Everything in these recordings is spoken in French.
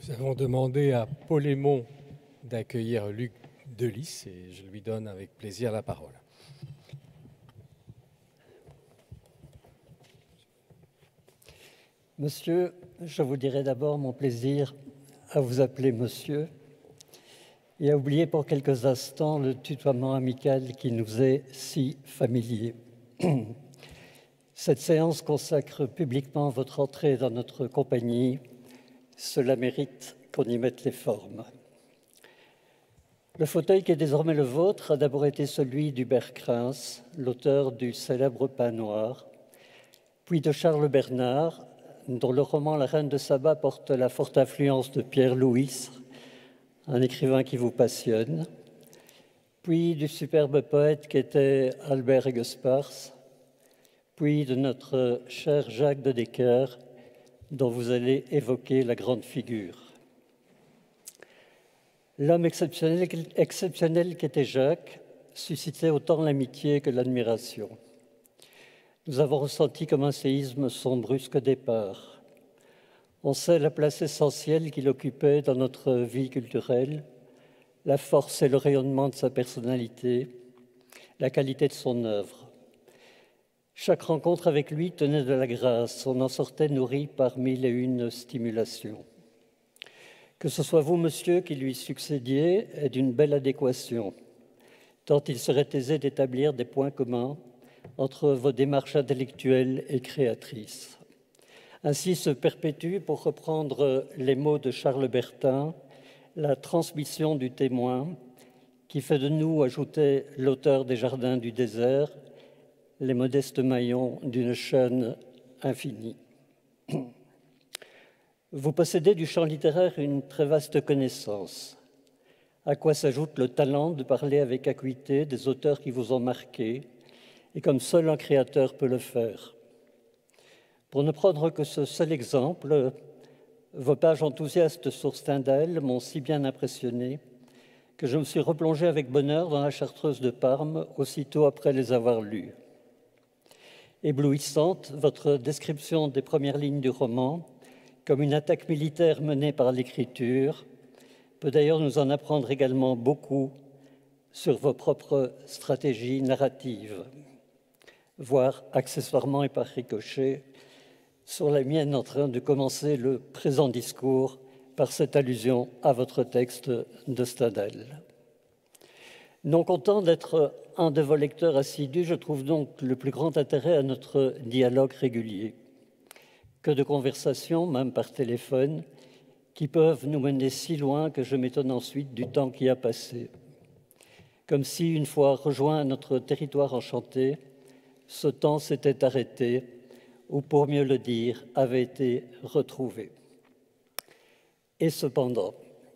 Nous avons demandé à Paul Aymon d'accueillir Luc Delis et je lui donne avec plaisir la parole. Monsieur, je vous dirai d'abord mon plaisir à vous appeler monsieur et à oublier pour quelques instants le tutoiement amical qui nous est si familier. Cette séance consacre publiquement votre entrée dans notre compagnie. Cela mérite qu'on y mette les formes. Le fauteuil qui est désormais le vôtre a d'abord été celui d'Hubert Craens, l'auteur du célèbre Pain noir, puis de Charles Bernard, dont le roman La Reine de Saba porte la forte influence de Pierre Louys, un écrivain qui vous passionne, puis du superbe poète qu'était Albert Aiguespars, puis de notre cher Jacques de Decker, dont vous allez évoquer la grande figure. L'homme exceptionnel qu'était Jacques suscitait autant l'amitié que l'admiration. Nous avons ressenti comme un séisme son brusque départ. On sait la place essentielle qu'il occupait dans notre vie culturelle, la force et le rayonnement de sa personnalité, la qualité de son œuvre. Chaque rencontre avec lui tenait de la grâce, on en sortait nourri par mille et une stimulations. Que ce soit vous, monsieur, qui lui succédiez, est d'une belle adéquation, tant il serait aisé d'établir des points communs entre vos démarches intellectuelles et créatrices. Ainsi se perpétue, pour reprendre les mots de Charles Bertin, la transmission du témoin qui fait de nous, ajoutait l'auteur des Jardins du désert, les modestes maillons d'une chaîne infinie. Vous possédez du champ littéraire une très vaste connaissance, à quoi s'ajoute le talent de parler avec acuité des auteurs qui vous ont marqué, et comme seul un créateur peut le faire. Pour ne prendre que ce seul exemple, vos pages enthousiastes sur Stendhal m'ont si bien impressionné que je me suis replongé avec bonheur dans la Chartreuse de Parme aussitôt après les avoir lus. Éblouissante, votre description des premières lignes du roman, comme une attaque militaire menée par l'écriture, peut d'ailleurs nous en apprendre également beaucoup sur vos propres stratégies narratives, voire accessoirement et par ricochet, sur la mienne en train de commencer le présent discours par cette allusion à votre texte de Stendhal. Non content d'être un de vos lecteurs assidus, je trouve donc le plus grand intérêt à notre dialogue régulier. Que de conversations, même par téléphone, qui peuvent nous mener si loin que je m'étonne ensuite du temps qui a passé. Comme si, une fois rejoint notre territoire enchanté, ce temps s'était arrêté, ou pour mieux le dire, avait été retrouvé. Et cependant,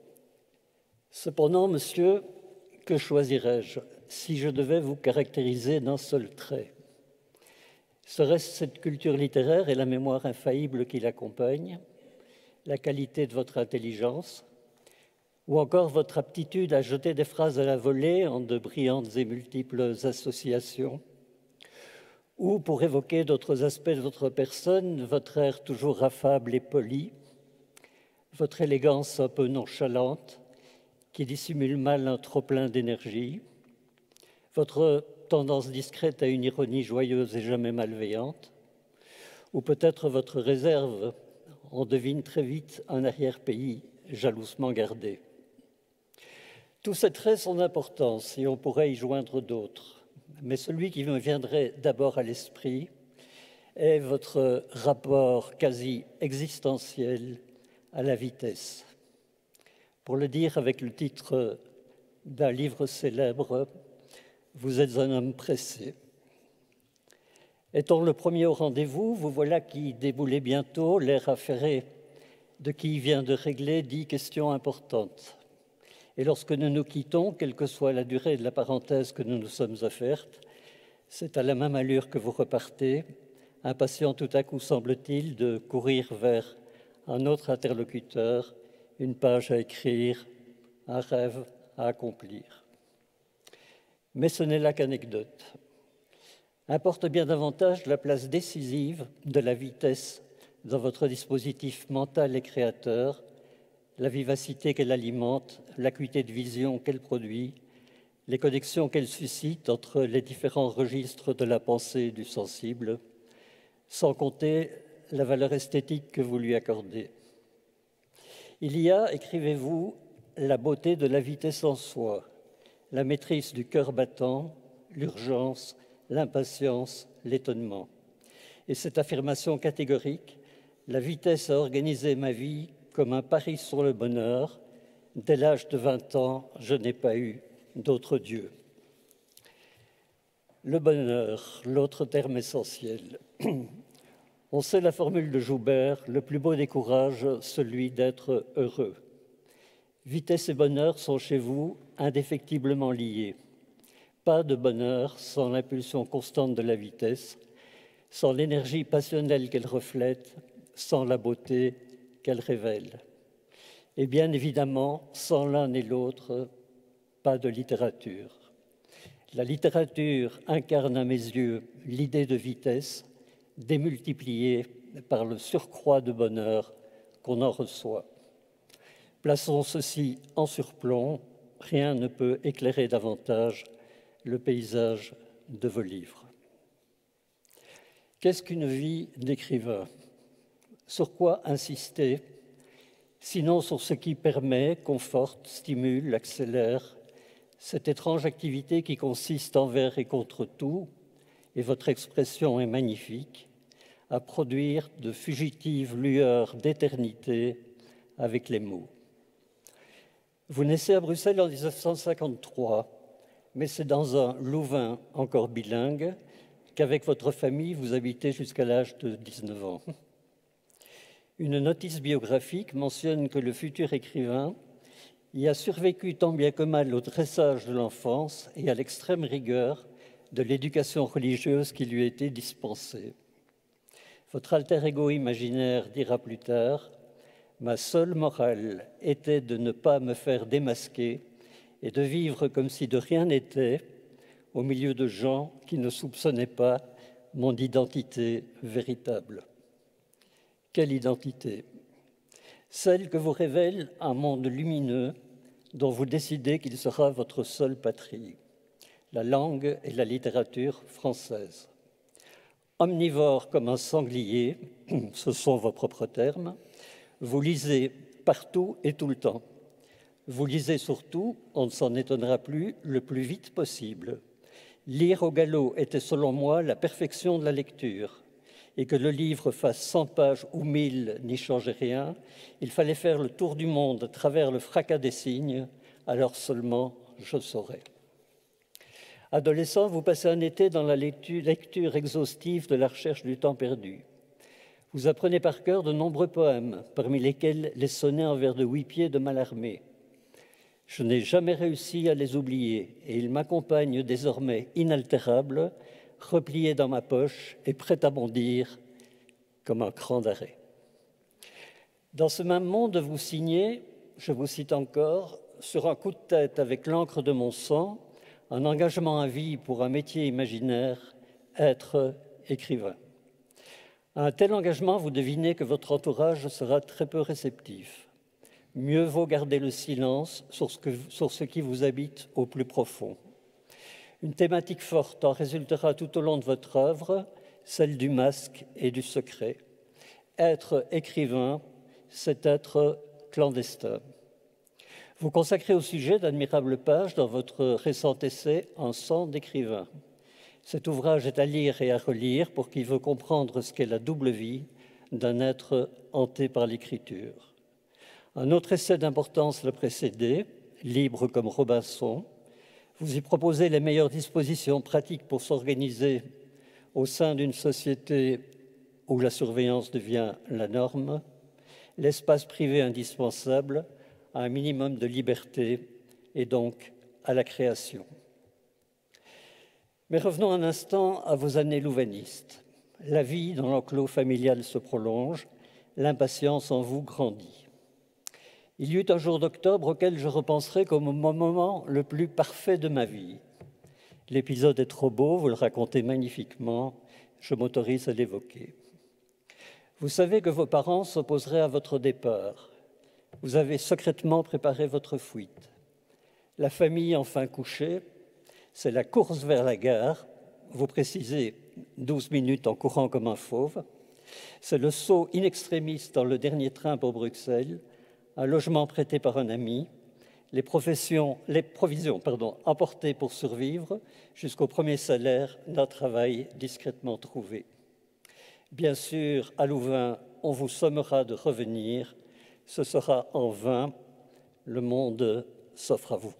monsieur, que choisirais-je si je devais vous caractériser d'un seul trait? Serait-ce cette culture littéraire et la mémoire infaillible qui l'accompagne, la qualité de votre intelligence, ou encore votre aptitude à jeter des phrases à la volée en de brillantes et multiples associations, ou, pour évoquer d'autres aspects de votre personne, votre air toujours affable et poli, votre élégance un peu nonchalante, qui dissimule mal un trop-plein d'énergie, votre tendance discrète à une ironie joyeuse et jamais malveillante, ou peut-être votre réserve, on devine très vite un arrière-pays jalousement gardé. Tous ces traits sont d'importance et on pourrait y joindre d'autres, mais celui qui me viendrait d'abord à l'esprit est votre rapport quasi existentiel à la vitesse. Pour le dire avec le titre d'un livre célèbre, vous êtes un homme pressé. Étant le premier au rendez-vous, vous voilà qui déboulez bientôt, l'air affairé de qui vient de régler 10 questions importantes. Et lorsque nous nous quittons, quelle que soit la durée de la parenthèse que nous nous sommes offerte, c'est à la même allure que vous repartez, impatient tout à coup, semble-t-il, de courir vers un autre interlocuteur, une page à écrire, un rêve à accomplir. Mais ce n'est là qu'anecdote. Importe bien davantage la place décisive de la vitesse dans votre dispositif mental et créateur, la vivacité qu'elle alimente, l'acuité de vision qu'elle produit, les connexions qu'elle suscite entre les différents registres de la pensée et du sensible, sans compter la valeur esthétique que vous lui accordez. Il y a, écrivez-vous, la beauté de la vitesse en soi, la maîtrise du cœur battant, l'urgence, l'impatience, l'étonnement. Et cette affirmation catégorique, la vitesse a organisé ma vie comme un pari sur le bonheur. Dès l'âge de 20 ans, je n'ai pas eu d'autre Dieu. Le bonheur, l'autre terme essentiel. On sait la formule de Joubert, le plus beau des courages, celui d'être heureux. Vitesse et bonheur sont chez vous indéfectiblement liés. Pas de bonheur sans l'impulsion constante de la vitesse, sans l'énergie passionnelle qu'elle reflète, sans la beauté qu'elle révèle. Et bien évidemment, sans l'un et l'autre, pas de littérature. La littérature incarne à mes yeux l'idée de vitesse, démultipliée par le surcroît de bonheur qu'on en reçoit. Plaçons ceci en surplomb, rien ne peut éclairer davantage le paysage de vos livres. Qu'est-ce qu'une vie d'écrivain? Sur quoi insister, sinon sur ce qui permet, conforte, stimule, accélère cette étrange activité qui consiste envers et contre tout, et votre expression est magnifique, à produire de fugitives lueurs d'éternité avec les mots. Vous naissez à Bruxelles en 1953, mais c'est dans un Louvain encore bilingue qu'avec votre famille, vous habitez jusqu'à l'âge de 19 ans. Une notice biographique mentionne que le futur écrivain y a survécu tant bien que mal au dressage de l'enfance et à l'extrême rigueur de l'éducation religieuse qui lui a été dispensée. Votre alter ego imaginaire dira plus tard « Ma seule morale était de ne pas me faire démasquer et de vivre comme si de rien n'était au milieu de gens qui ne soupçonnaient pas mon identité véritable. » Quelle identité? Celle que vous révèle un monde lumineux dont vous décidez qu'il sera votre seule patrie, la langue et la littérature française. Omnivore comme un sanglier, ce sont vos propres termes, vous lisez partout et tout le temps. Vous lisez surtout, on ne s'en étonnera plus, le plus vite possible. Lire au galop était selon moi la perfection de la lecture. Et que le livre fasse 100 pages ou 1000 n'y changeait rien, il fallait faire le tour du monde à travers le fracas des signes, alors seulement je saurais. Adolescent, vous passez un été dans la lecture exhaustive de la recherche du temps perdu. Vous apprenez par cœur de nombreux poèmes, parmi lesquels les sonnets en vers de 8 pieds de Mallarmé. Je n'ai jamais réussi à les oublier et ils m'accompagnent désormais inaltérables, replié dans ma poche et prêt à bondir comme un cran d'arrêt. Dans ce même monde, vous signez, je vous cite encore, sur un coup de tête avec l'encre de mon sang, un engagement à vie pour un métier imaginaire, être écrivain. À un tel engagement, vous devinez que votre entourage sera très peu réceptif. Mieux vaut garder le silence sur ce qui vous habite au plus profond. Une thématique forte en résultera tout au long de votre œuvre, celle du masque et du secret. Être écrivain, c'est être clandestin. Vous consacrez au sujet d'admirables pages dans votre récent essai « Un sang d'écrivain ». Cet ouvrage est à lire et à relire pour qui veut comprendre ce qu'est la double vie d'un être hanté par l'écriture. Un autre essai d'importance l'a précédé, « Libre comme Robinson ». Vous y proposez les meilleures dispositions pratiques pour s'organiser au sein d'une société où la surveillance devient la norme, l'espace privé indispensable à un minimum de liberté et donc à la création. Mais revenons un instant à vos années louvanistes. La vie dans l'enclos familial se prolonge, l'impatience en vous grandit. Il y eut un jour d'octobre auquel je repenserai comme au moment le plus parfait de ma vie. L'épisode est trop beau, vous le racontez magnifiquement, je m'autorise à l'évoquer. Vous savez que vos parents s'opposeraient à votre départ. Vous avez secrètement préparé votre fuite. La famille enfin couchée, c'est la course vers la gare. Vous précisez 12 minutes en courant comme un fauve. C'est le saut in extremis dans le dernier train pour Bruxelles, un logement prêté par un ami, les provisions emportées pour survivre jusqu'au premier salaire d'un travail discrètement trouvé. Bien sûr, à Louvain, on vous sommera de revenir. Ce sera en vain. Le monde s'offre à vous.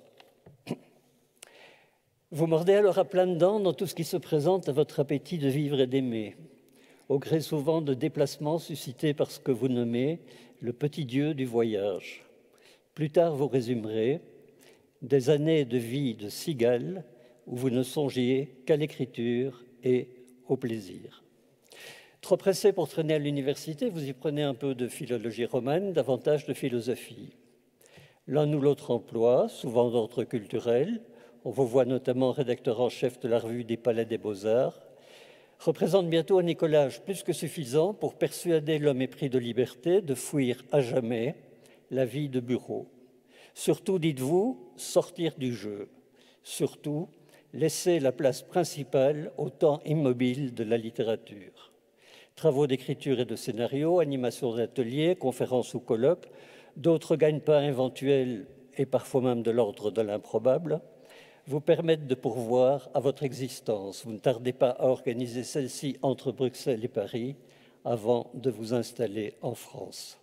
Vous mordez alors à pleines dents dans tout ce qui se présente à votre appétit de vivre et d'aimer, au gré souvent de déplacements suscités par ce que vous nommez le petit Dieu du voyage. Plus tard, vous résumerez des années de vie de cigale où vous ne songiez qu'à l'écriture et au plaisir. Trop pressé pour traîner à l'université, vous y prenez un peu de philologie romaine, davantage de philosophie. L'un ou l'autre emploi, souvent d'ordre culturel, on vous voit notamment rédacteur en chef de la revue des Palais des Beaux-Arts, représente bientôt un écolage plus que suffisant pour persuader l'homme épris de liberté de fuir à jamais la vie de bureau. Surtout, dites-vous, sortir du jeu. Surtout, laisser la place principale au temps immobile de la littérature. Travaux d'écriture et de scénario, animation d'ateliers, conférences ou colloques, d'autres gagne-pains éventuels et parfois même de l'ordre de l'improbable, vous permettent de pourvoir à votre existence. Vous ne tardez pas à organiser celle-ci entre Bruxelles et Paris avant de vous installer en France.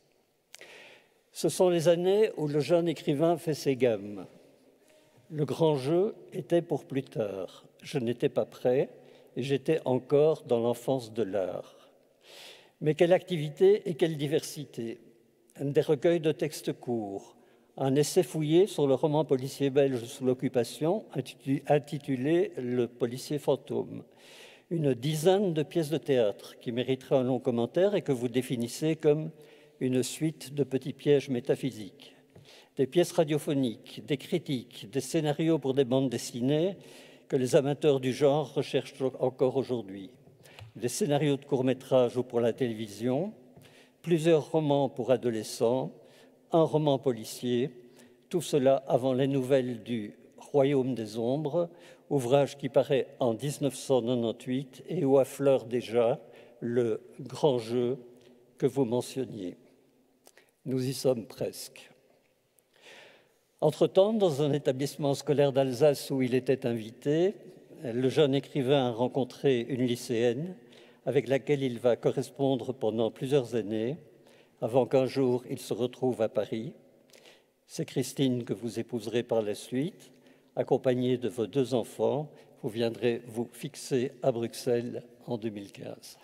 Ce sont les années où le jeune écrivain fait ses gammes. Le grand jeu était pour plus tard. Je n'étais pas prêt et j'étais encore dans l'enfance de l'art. Mais quelle activité et quelle diversité! Des recueils de textes courts, un essai fouillé sur le roman policier belge sous l'occupation, intitulé « Le policier fantôme », une dizaine de pièces de théâtre qui mériteraient un long commentaire et que vous définissez comme une suite de petits pièges métaphysiques, des pièces radiophoniques, des critiques, des scénarios pour des bandes dessinées que les amateurs du genre recherchent encore aujourd'hui, des scénarios de courts-métrages ou pour la télévision, plusieurs romans pour adolescents, un roman policier, tout cela avant les nouvelles du Royaume des Ombres, ouvrage qui paraît en 1998 et où affleure déjà le grand jeu que vous mentionniez. Nous y sommes presque. Entre-temps, dans un établissement scolaire d'Alsace où il était invité, le jeune écrivain a rencontré une lycéenne avec laquelle il va correspondre pendant plusieurs années, avant qu'un jour il se retrouve à Paris. C'est Christine que vous épouserez par la suite, accompagnée de vos 2 enfants. Vous viendrez vous fixer à Bruxelles en 2015.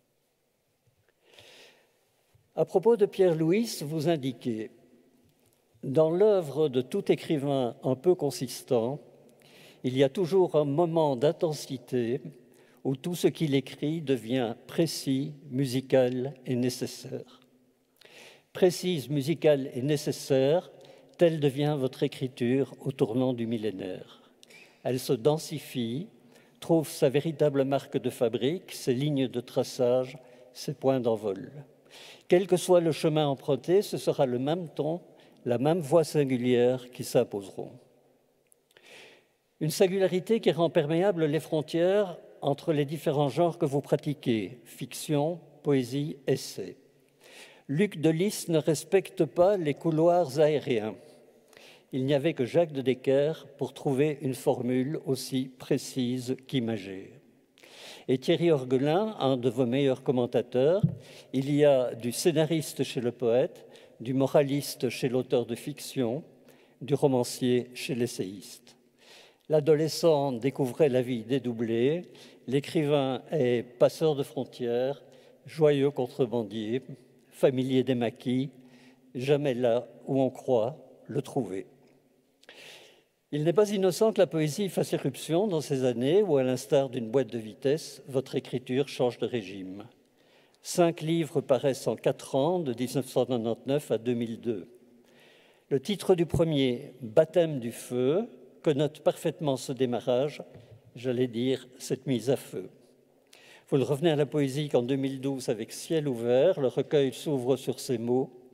À propos de Pierre Louys, vous indiquez « Dans l'œuvre de tout écrivain un peu consistant, il y a toujours un moment d'intensité où tout ce qu'il écrit devient précis, musical et nécessaire. Précise, musicale et nécessaire, telle devient votre écriture au tournant du millénaire. Elle se densifie, trouve sa véritable marque de fabrique, ses lignes de traçage, ses points d'envol. Quel que soit le chemin emprunté, ce sera le même ton, la même voix singulière qui s'imposeront. Une singularité qui rend perméables les frontières entre les différents genres que vous pratiquez, fiction, poésie, essai. Luc Delis ne respecte pas les couloirs aériens. Il n'y avait que Jacques de Decker pour trouver une formule aussi précise qu'imagée. Et Thierry Orgelin, un de vos meilleurs commentateurs, il y a du scénariste chez le poète, du moraliste chez l'auteur de fiction, du romancier chez l'essayiste. L'adolescent découvrait la vie dédoublée, l'écrivain est passeur de frontières, joyeux contrebandier, familier des maquis, jamais là où on croit le trouver. Il n'est pas innocent que la poésie fasse éruption dans ces années où, à l'instar d'une boîte de vitesse, votre écriture change de régime. 5 livres paraissent en 4 ans, de 1999 à 2002. Le titre du premier, « Baptême du feu », connote parfaitement ce démarrage, j'allais dire cette mise à feu. Vous revenez à la poésie qu'en 2012 avec Ciel ouvert, le recueil s'ouvre sur ces mots.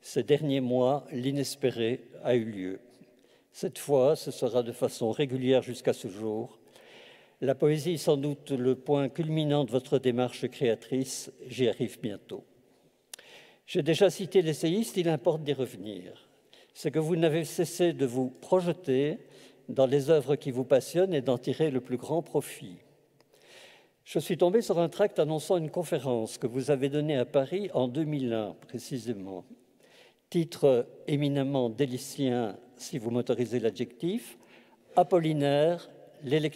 Ces derniers mois, l'inespéré a eu lieu. Cette fois, ce sera de façon régulière jusqu'à ce jour. La poésie est sans doute le point culminant de votre démarche créatrice. J'y arrive bientôt. J'ai déjà cité l'essayiste, il importe d'y revenir. C'est que vous n'avez cessé de vous projeter dans les œuvres qui vous passionnent et d'en tirer le plus grand profit. Je suis tombé sur un tract annonçant une conférence que vous avez donnée à Paris en 2001, précisément. Titre éminemment délicien, si vous m'autorisez l'adjectif, « Apollinaire, l'électricité ».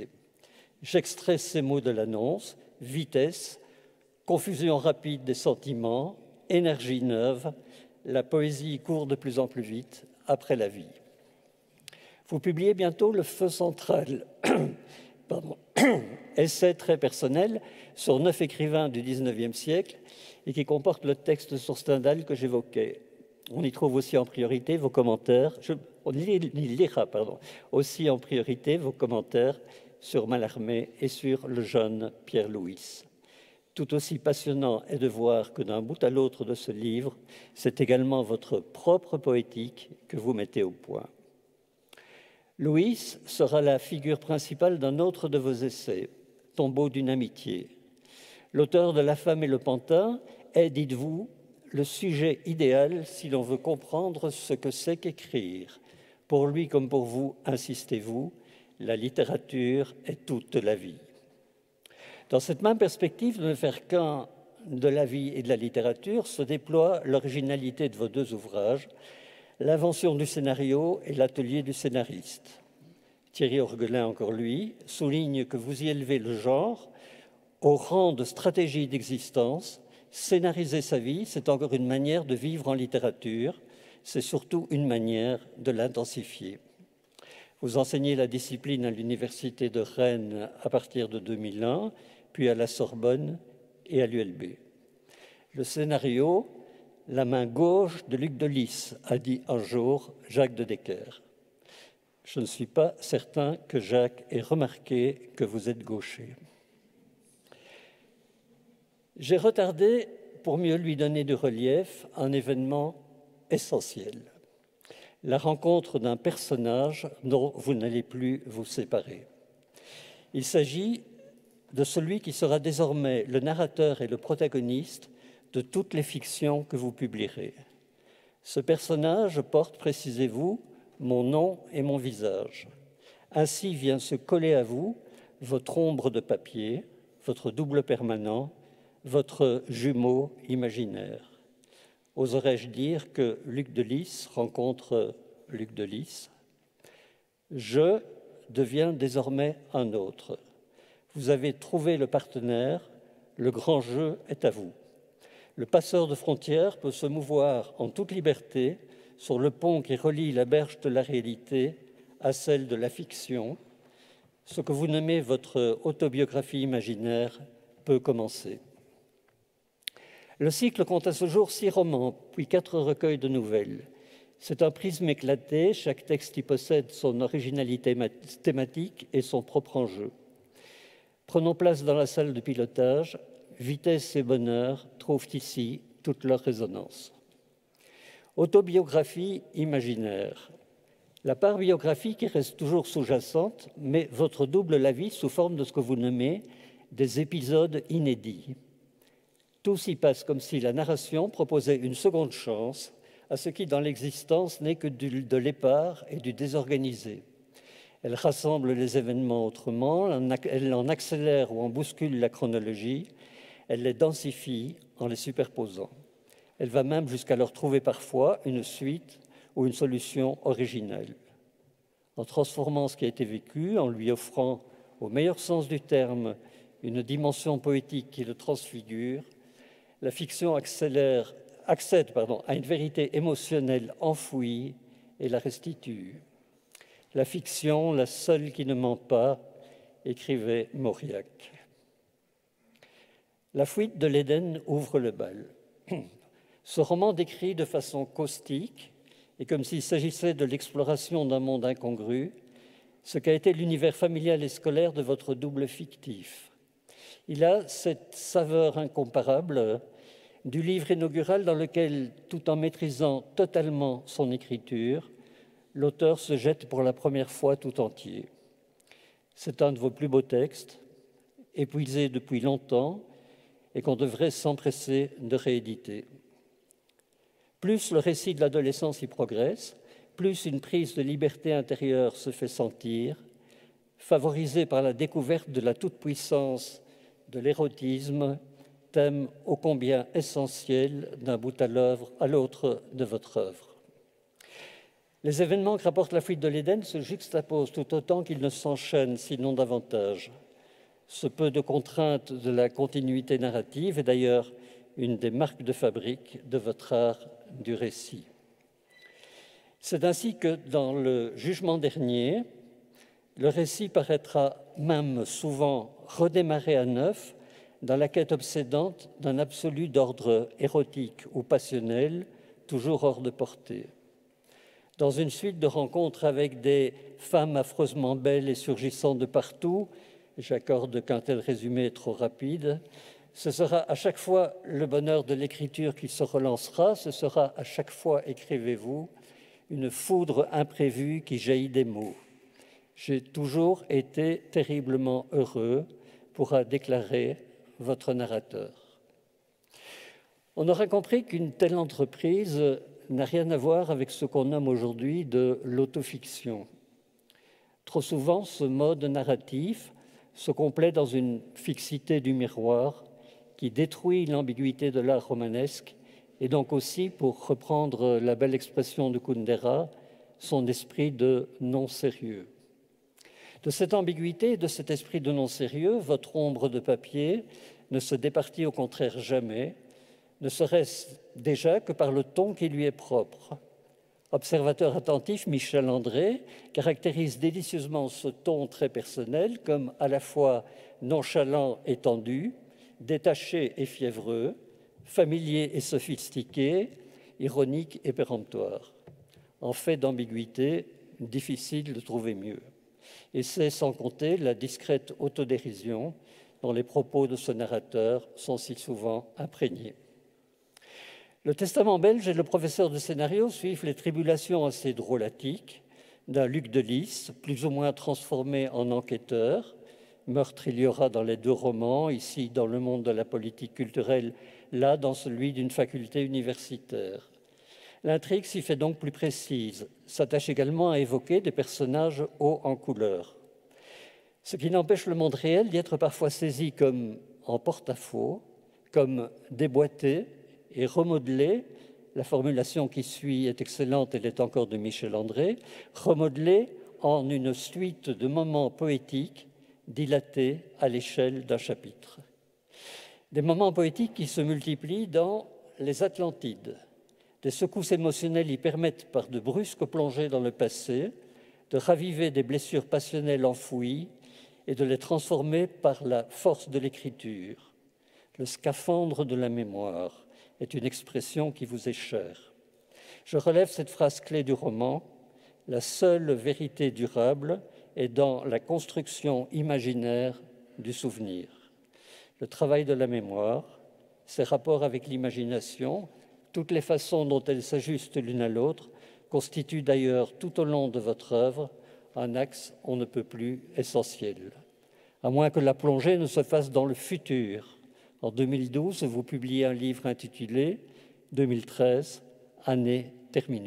J'extrais ces mots de l'annonce, vitesse, confusion rapide des sentiments, énergie neuve, la poésie court de plus en plus vite après la vie. Vous publiez bientôt Le Feu central, essai très personnel sur 9 écrivains du XIXe siècle et qui comporte le texte sur Stendhal que j'évoquais. On y trouve aussi en priorité vos commentaires, on y lira aussi en priorité vos commentaires sur Mallarmé et sur le jeune Pierre Louis. Tout aussi passionnant est de voir que d'un bout à l'autre de ce livre, c'est également votre propre poétique que vous mettez au point. Louis sera la figure principale d'un autre de vos essais, Tombeau d'une amitié. L'auteur de La femme et le pantin est, dites-vous, le sujet idéal si l'on veut comprendre ce que c'est qu'écrire. Pour lui comme pour vous, insistez-vous, la littérature est toute la vie. Dans cette même perspective de ne faire qu'un de la vie et de la littérature se déploie l'originalité de vos deux ouvrages, L'invention du scénario et l'atelier du scénariste. Thierry Orguelin, encore lui, souligne que vous y élevez le genre au rang de stratégie d'existence. Scénariser sa vie, c'est encore une manière de vivre en littérature, c'est surtout une manière de l'intensifier. Vous enseignez la discipline à l'Université de Rennes à partir de 2001, puis à la Sorbonne et à l'ULB. Le scénario, la main gauche de Luc Delis, a dit un jour Jacques de Decker. Je ne suis pas certain que Jacques ait remarqué que vous êtes gaucher. J'ai retardé, pour mieux lui donner du relief, un événement essentiel. La rencontre d'un personnage dont vous n'allez plus vous séparer. Il s'agit de celui qui sera désormais le narrateur et le protagoniste de toutes les fictions que vous publierez. Ce personnage porte, précisez-vous, mon nom et mon visage. Ainsi vient se coller à vous votre ombre de papier, votre double permanent, votre jumeau imaginaire. Oserais-je dire que Luc Delis rencontre Luc Delis? Je deviens désormais un autre. Vous avez trouvé le partenaire, le grand jeu est à vous. Le passeur de frontières peut se mouvoir en toute liberté sur le pont qui relie la berge de la réalité à celle de la fiction. Ce que vous nommez votre autobiographie imaginaire peut commencer. Le cycle compte à ce jour 6 romans, puis 4 recueils de nouvelles. C'est un prisme éclaté, chaque texte y possède son originalité thématique et son propre enjeu. Prenons place dans la salle de pilotage. Vitesse et bonheur trouvent ici toute leur résonance. Autobiographie imaginaire. La part biographique reste toujours sous-jacente, mais votre double la vit sous forme de ce que vous nommez des épisodes inédits. Tout s'y passe comme si la narration proposait une seconde chance à ce qui, dans l'existence, n'est que de l'épars et du désorganisé. Elle rassemble les événements autrement, elle en accélère ou en bouscule la chronologie, elle les densifie en les superposant. Elle va même jusqu'à leur trouver parfois une suite ou une solution originelle. En transformant ce qui a été vécu, en lui offrant, au meilleur sens du terme, une dimension poétique qui le transfigure, la fiction accède à une vérité émotionnelle enfouie et la restitue. La fiction, la seule qui ne ment pas, écrivait Mauriac. La fuite de l'Éden ouvre le bal. Ce roman décrit de façon caustique, et comme s'il s'agissait de l'exploration d'un monde incongru, ce qu'a été l'univers familial et scolaire de votre double fictif. Il a cette saveur incomparable du livre inaugural dans lequel, tout en maîtrisant totalement son écriture, l'auteur se jette pour la première fois tout entier. C'est un de vos plus beaux textes, épuisé depuis longtemps et qu'on devrait s'empresser de rééditer. Plus le récit de l'adolescence y progresse, plus une prise de liberté intérieure se fait sentir, favorisée par la découverte de la toute-puissance de l'érotisme, thème ô combien essentiel d'un bout à l'autre de votre œuvre. Les événements que rapporte la fuite de l'Éden se juxtaposent tout autant qu'ils ne s'enchaînent, sinon davantage. Ce peu de contraintes de la continuité narrative est d'ailleurs une des marques de fabrique de votre art du récit. C'est ainsi que, dans le jugement dernier, le récit paraîtra même souvent redémarrer à neuf dans la quête obsédante d'un absolu d'ordre érotique ou passionnel, toujours hors de portée. Dans une suite de rencontres avec des femmes affreusement belles et surgissant de partout, j'accorde qu'un tel résumé est trop rapide, ce sera à chaque fois le bonheur de l'écriture qui se relancera, ce sera à chaque fois, écrivez-vous, une foudre imprévue qui jaillit des mots. J'ai toujours été terriblement heureux, pourra déclarer votre narrateur. On aura compris qu'une telle entreprise n'a rien à voir avec ce qu'on nomme aujourd'hui de l'autofiction. Trop souvent, ce mode narratif se complaît dans une fixité du miroir qui détruit l'ambiguïté de l'art romanesque et donc aussi, pour reprendre la belle expression de Kundera, son esprit de non-sérieux. De cette ambiguïté et de cet esprit de non-sérieux, votre ombre de papier ne se départit au contraire jamais, ne serait-ce déjà que par le ton qui lui est propre. Observateur attentif, Michel André caractérise délicieusement ce ton très personnel comme à la fois nonchalant et tendu, détaché et fiévreux, familier et sophistiqué, ironique et péremptoire. En fait d'ambiguïté, difficile de trouver mieux. Et c'est sans compter la discrète autodérision dont les propos de ce narrateur sont si souvent imprégnés. Le Testament belge et le professeur de scénario suivent les tribulations assez drôlatiques d'un Luc de Lys, plus ou moins transformé en enquêteur. Meurtre il y aura dans les deux romans, ici dans le monde de la politique culturelle, là dans celui d'une faculté universitaire. L'intrigue s'y fait donc plus précise, s'attache également à évoquer des personnages hauts en couleur. Ce qui n'empêche le monde réel d'y être parfois saisi comme en porte-à-faux, comme déboîté et remodelé. La formulation qui suit est excellente, elle est encore de Michel André, remodelé en une suite de moments poétiques dilatés à l'échelle d'un chapitre. Des moments poétiques qui se multiplient dans les Atlantides. Des secousses émotionnelles y permettent, par de brusques plongées dans le passé, de raviver des blessures passionnelles enfouies et de les transformer par la force de l'écriture. Le scaphandre de la mémoire est une expression qui vous est chère. Je relève cette phrase clé du roman. La seule vérité durable est dans la construction imaginaire du souvenir. Le travail de la mémoire, ses rapports avec l'imagination, toutes les façons dont elles s'ajustent l'une à l'autre, constituent d'ailleurs tout au long de votre œuvre un axe on ne peut plus essentiel. À moins que la plongée ne se fasse dans le futur. En 2012, vous publiez un livre intitulé « 2013, année terminus ».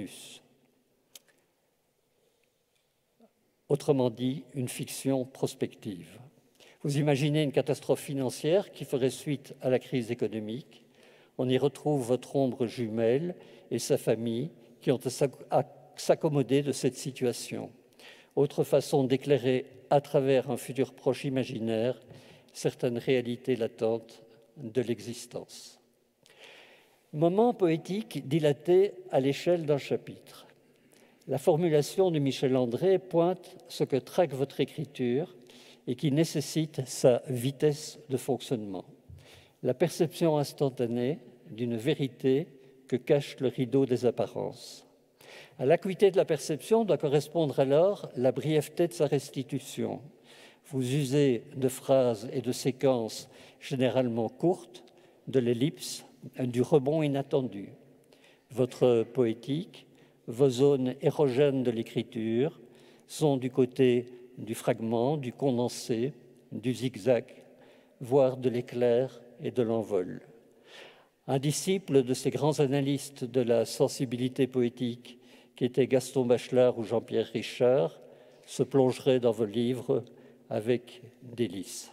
Autrement dit, une fiction prospective. Vous imaginez une catastrophe financière qui ferait suite à la crise économique. On y retrouve votre ombre jumelle et sa famille qui ont à s'accommoder de cette situation. Autre façon d'éclairer à travers un futur proche imaginaire certaines réalités latentes de l'existence. Moment poétique dilaté à l'échelle d'un chapitre. La formulation de Michel André pointe ce que traque votre écriture et qui nécessite sa vitesse de fonctionnement. La perception instantanée d'une vérité que cache le rideau des apparences. À l'acuité de la perception doit correspondre alors la brièveté de sa restitution. Vous usez de phrases et de séquences généralement courtes, de l'ellipse, du rebond inattendu. Votre poétique, vos zones érogènes de l'écriture sont du côté du fragment, du condensé, du zigzag, voire de l'éclair et de l'envol. Un disciple de ces grands analystes de la sensibilité poétique qui étaient Gaston Bachelard ou Jean-Pierre Richard se plongerait dans vos livres avec délice.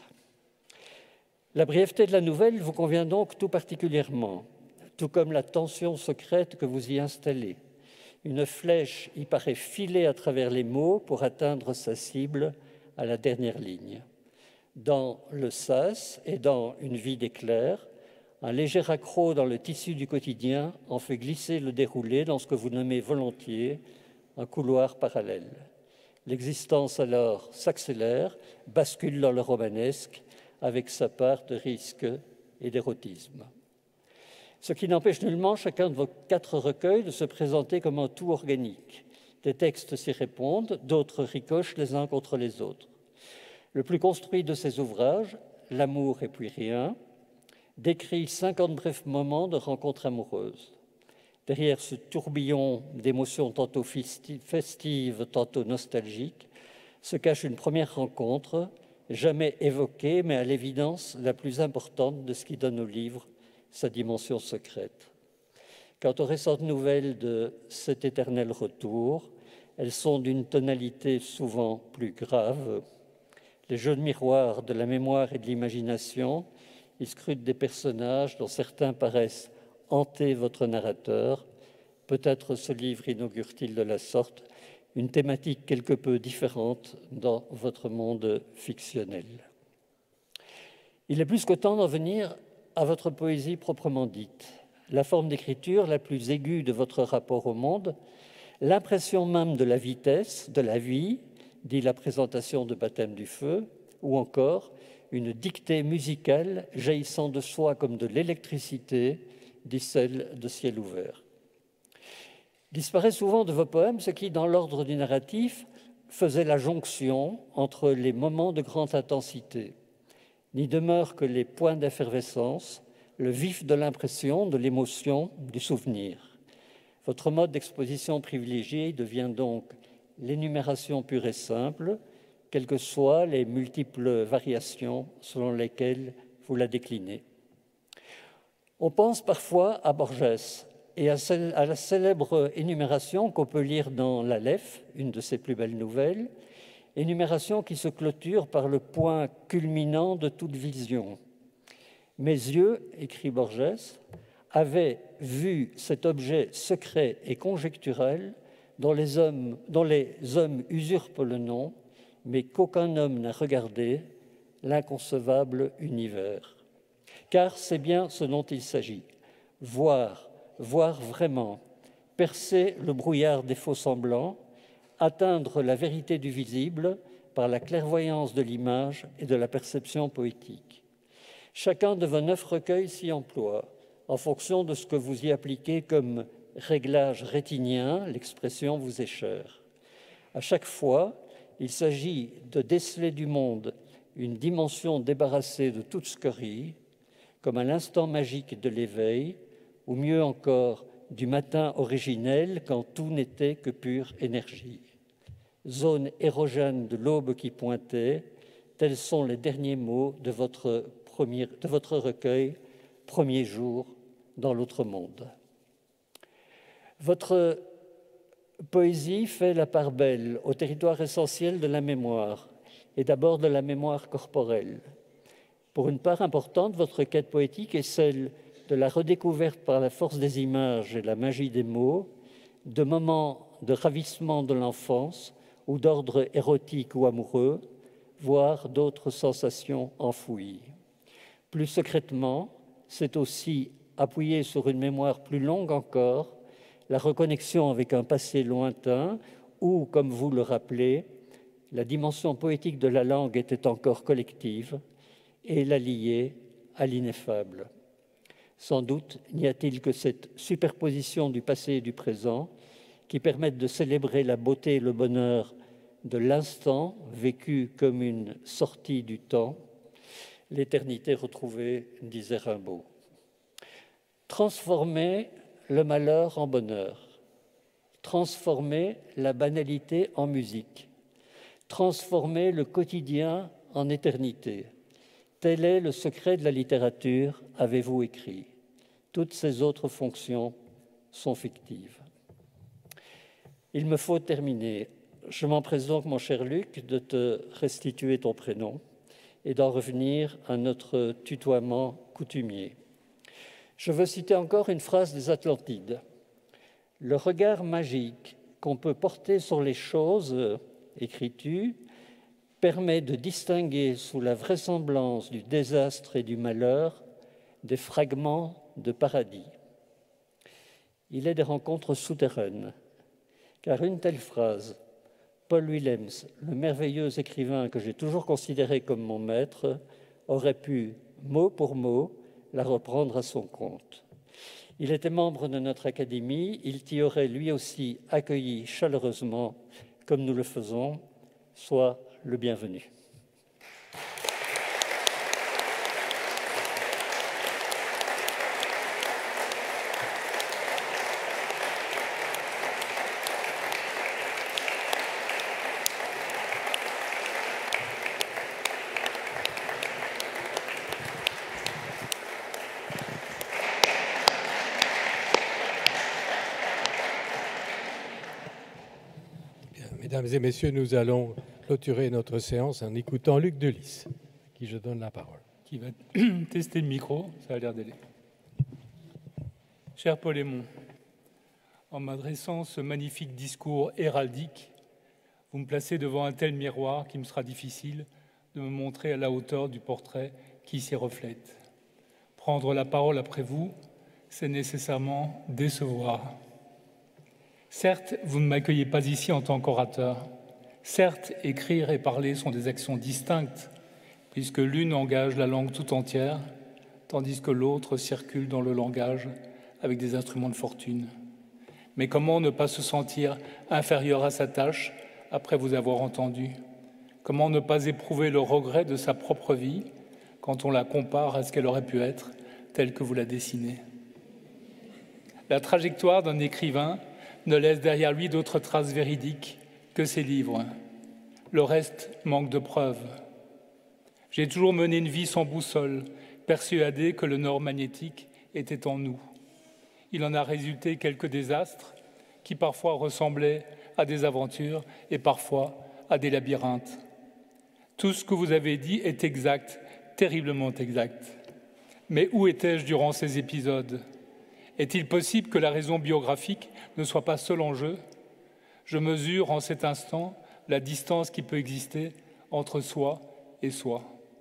La brièveté de la nouvelle vous convient donc tout particulièrement, tout comme la tension secrète que vous y installez. Une flèche y paraît filer à travers les mots pour atteindre sa cible à la dernière ligne. Dans le sas et dans Une vie d'éclair, un léger accroc dans le tissu du quotidien en fait glisser le déroulé dans ce que vous nommez volontiers un couloir parallèle. L'existence alors s'accélère, bascule dans le romanesque, avec sa part de risque et d'érotisme. Ce qui n'empêche nullement chacun de vos 4 recueils de se présenter comme un tout organique. Des textes s'y répondent, d'autres ricochent les uns contre les autres. Le plus construit de ces ouvrages, L'amour et puis rien, décrit 50 brefs moments de rencontres amoureuses. Derrière ce tourbillon d'émotions tantôt festives, tantôt nostalgiques, se cache une première rencontre, jamais évoquée, mais à l'évidence la plus importante de ce qui donne au livre sa dimension secrète. Quant aux récentes nouvelles de cet éternel retour, elles sont d'une tonalité souvent plus grave. Les jeux de miroir de la mémoire et de l'imagination y scrutent des personnages dont certains paraissent hanter votre narrateur. Peut-être ce livre inaugure-t-il de la sorte une thématique quelque peu différente dans votre monde fictionnel. Il est plus que temps d'en venir à votre poésie proprement dite, la forme d'écriture la plus aiguë de votre rapport au monde, l'impression même de la vitesse, de la vie, dit la présentation de Baptême du feu, ou encore une dictée musicale jaillissant de soi comme de l'électricité, dit celle de Ciel ouvert. Disparaît souvent de vos poèmes ce qui, dans l'ordre du narratif, faisait la jonction entre les moments de grande intensité. N'y demeurent que les points d'effervescence, le vif de l'impression, de l'émotion, du souvenir. Votre mode d'exposition privilégié devient donc l'énumération pure et simple, quelles que soient les multiples variations selon lesquelles vous la déclinez. On pense parfois à Borges et à la célèbre énumération qu'on peut lire dans l'Aleph, une de ses plus belles nouvelles, énumération qui se clôture par le point culminant de toute vision. Mes yeux, écrit Borges, avaient vu cet objet secret et conjecturel dont les hommes usurpent le nom, mais qu'aucun homme n'a regardé, l'inconcevable univers. Car c'est bien ce dont il s'agit, voir vraiment, percer le brouillard des faux-semblants, atteindre la vérité du visible par la clairvoyance de l'image et de la perception poétique. Chacun de vos 9 recueils s'y emploie, en fonction de ce que vous y appliquez comme réglage rétinien, l'expression vous est chère. À chaque fois, il s'agit de déceler du monde une dimension débarrassée de toute scorie, comme à l'instant magique de l'éveil, ou mieux encore, du matin originel quand tout n'était que pure énergie. Zone érogène de l'aube qui pointait, tels sont les derniers mots de votre recueil, Premier jour dans l'autre monde. Votre poésie fait la part belle au territoire essentiel de la mémoire, et d'abord de la mémoire corporelle. Pour une part importante, votre quête poétique est celle de la redécouverte par la force des images et la magie des mots, de moments de ravissement de l'enfance ou d'ordre érotique ou amoureux, voire d'autres sensations enfouies. Plus secrètement, c'est aussi, appuyé sur une mémoire plus longue encore, la reconnexion avec un passé lointain où, comme vous le rappelez, la dimension poétique de la langue était encore collective et la liée à l'ineffable. Sans doute n'y a-t-il que cette superposition du passé et du présent qui permettent de célébrer la beauté et le bonheur de l'instant vécu comme une sortie du temps, l'éternité retrouvée, disait Rimbaud. Transformer le malheur en bonheur, transformer la banalité en musique, transformer le quotidien en éternité. Tel est le secret de la littérature, avez-vous écrit. Toutes ces autres fonctions sont fictives. Il me faut terminer. Je m'empresse donc, mon cher Luc, de te restituer ton prénom et d'en revenir à notre tutoiement coutumier. Je veux citer encore une phrase des Atlantides. « Le regard magique qu'on peut porter sur les choses, écris-tu, permet de distinguer sous la vraisemblance du désastre et du malheur des fragments de paradis. » Il est des rencontres souterraines, car une telle phrase, Paul Willems, le merveilleux écrivain que j'ai toujours considéré comme mon maître, aurait pu, mot pour mot, la reprendre à son compte. Il était membre de notre académie, il t'y aurait lui aussi accueilli chaleureusement, comme nous le faisons. Sois le bienvenu. Mesdames et messieurs, nous allons clôturer notre séance en écoutant Luc Delis, à qui je donne la parole. Qui va tester le micro, ça a l'air d'aller. Cher Paul Aymon, en m'adressant ce magnifique discours héraldique, vous me placez devant un tel miroir qu'il me sera difficile de me montrer à la hauteur du portrait qui s'y reflète. Prendre la parole après vous, c'est nécessairement décevoir. Certes, vous ne m'accueillez pas ici en tant qu'orateur. Certes, écrire et parler sont des actions distinctes, puisque l'une engage la langue tout entière, tandis que l'autre circule dans le langage avec des instruments de fortune. Mais comment ne pas se sentir inférieur à sa tâche après vous avoir entendu? Comment ne pas éprouver le regret de sa propre vie quand on la compare à ce qu'elle aurait pu être, telle que vous la dessinez? La trajectoire d'un écrivain ne laisse derrière lui d'autres traces véridiques que ses livres. Le reste manque de preuves. J'ai toujours mené une vie sans boussole, persuadé que le nord magnétique était en nous. Il en a résulté quelques désastres qui parfois ressemblaient à des aventures et parfois à des labyrinthes. Tout ce que vous avez dit est exact, terriblement exact. Mais où étais-je durant ces épisodes ? Est-il possible que la raison biographique ne soit pas seul en jeu? Je mesure en cet instant la distance qui peut exister entre soi et soi.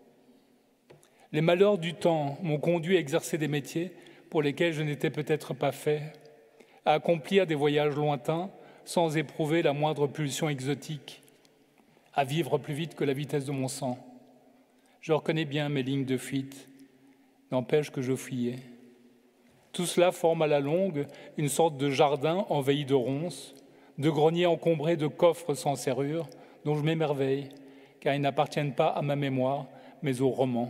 Les malheurs du temps m'ont conduit à exercer des métiers pour lesquels je n'étais peut-être pas fait, à accomplir des voyages lointains sans éprouver la moindre pulsion exotique, à vivre plus vite que la vitesse de mon sang. Je reconnais bien mes lignes de fuite, n'empêche que je fuyais. Tout cela forme à la longue une sorte de jardin envahi de ronces, de greniers encombrés de coffres sans serrure, dont je m'émerveille, car ils n'appartiennent pas à ma mémoire, mais au roman.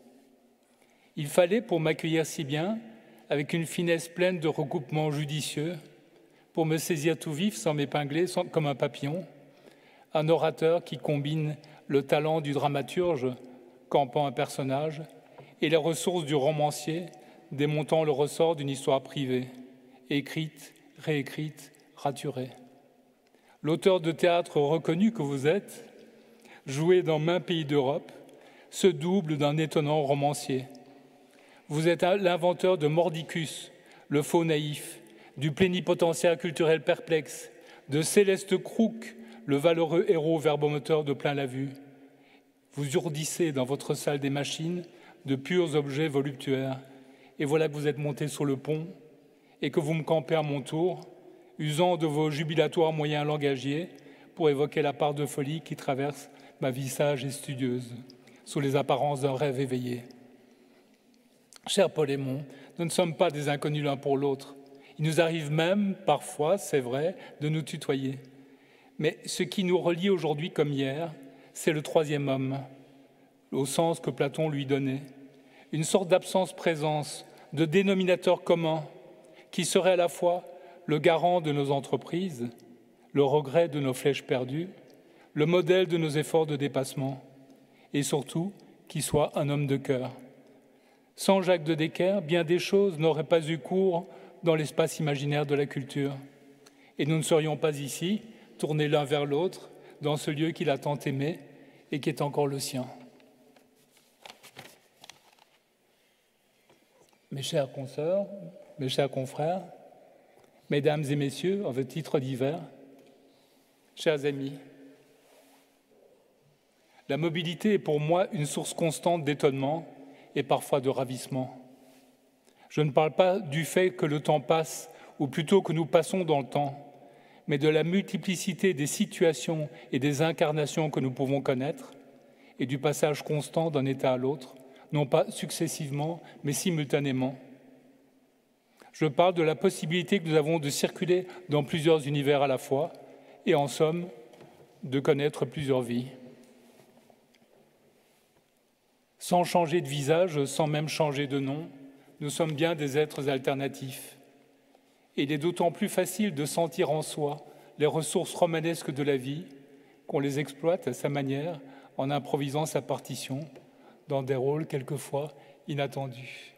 Il fallait, pour m'accueillir si bien, avec une finesse pleine de recoupements judicieux, pour me saisir tout vif sans m'épingler comme un papillon, un orateur qui combine le talent du dramaturge, campant un personnage, et les ressources du romancier, démontant le ressort d'une histoire privée, écrite, réécrite, raturée. L'auteur de théâtre reconnu que vous êtes, joué dans maints pays d'Europe, se double d'un étonnant romancier. Vous êtes l'inventeur de Mordicus, le faux naïf, du plénipotentiaire culturel perplexe, de Céleste Crook, le valeureux héros verbomoteur de plein la vue. Vous ourdissez dans votre salle des machines de purs objets voluptuaires. Et voilà que vous êtes monté sur le pont et que vous me campez à mon tour, usant de vos jubilatoires moyens langagiers pour évoquer la part de folie qui traverse ma vie sage et studieuse, sous les apparences d'un rêve éveillé. Cher Paul Aymon, nous ne sommes pas des inconnus l'un pour l'autre. Il nous arrive même, parfois, c'est vrai, de nous tutoyer. Mais ce qui nous relie aujourd'hui comme hier, c'est le troisième homme, au sens que Platon lui donnait. Une sorte d'absence-présence de dénominateur commun qui serait à la fois le garant de nos entreprises, le regret de nos flèches perdues, le modèle de nos efforts de dépassement, et surtout qui soit un homme de cœur. Sans Jacques de Decker, bien des choses n'auraient pas eu cours dans l'espace imaginaire de la culture. Et nous ne serions pas ici, tournés l'un vers l'autre, dans ce lieu qu'il a tant aimé et qui est encore le sien. Mes chères consoeurs, mes chers confrères, mesdames et messieurs, en votre titre divers, chers amis, la mobilité est pour moi une source constante d'étonnement et parfois de ravissement. Je ne parle pas du fait que le temps passe, ou plutôt que nous passons dans le temps, mais de la multiplicité des situations et des incarnations que nous pouvons connaître et du passage constant d'un état à l'autre, non pas successivement, mais simultanément. Je parle de la possibilité que nous avons de circuler dans plusieurs univers à la fois et, en somme, de connaître plusieurs vies. Sans changer de visage, sans même changer de nom, nous sommes bien des êtres alternatifs. Et il est d'autant plus facile de sentir en soi les ressources romanesques de la vie qu'on les exploite à sa manière en improvisant sa partition dans des rôles quelquefois inattendus.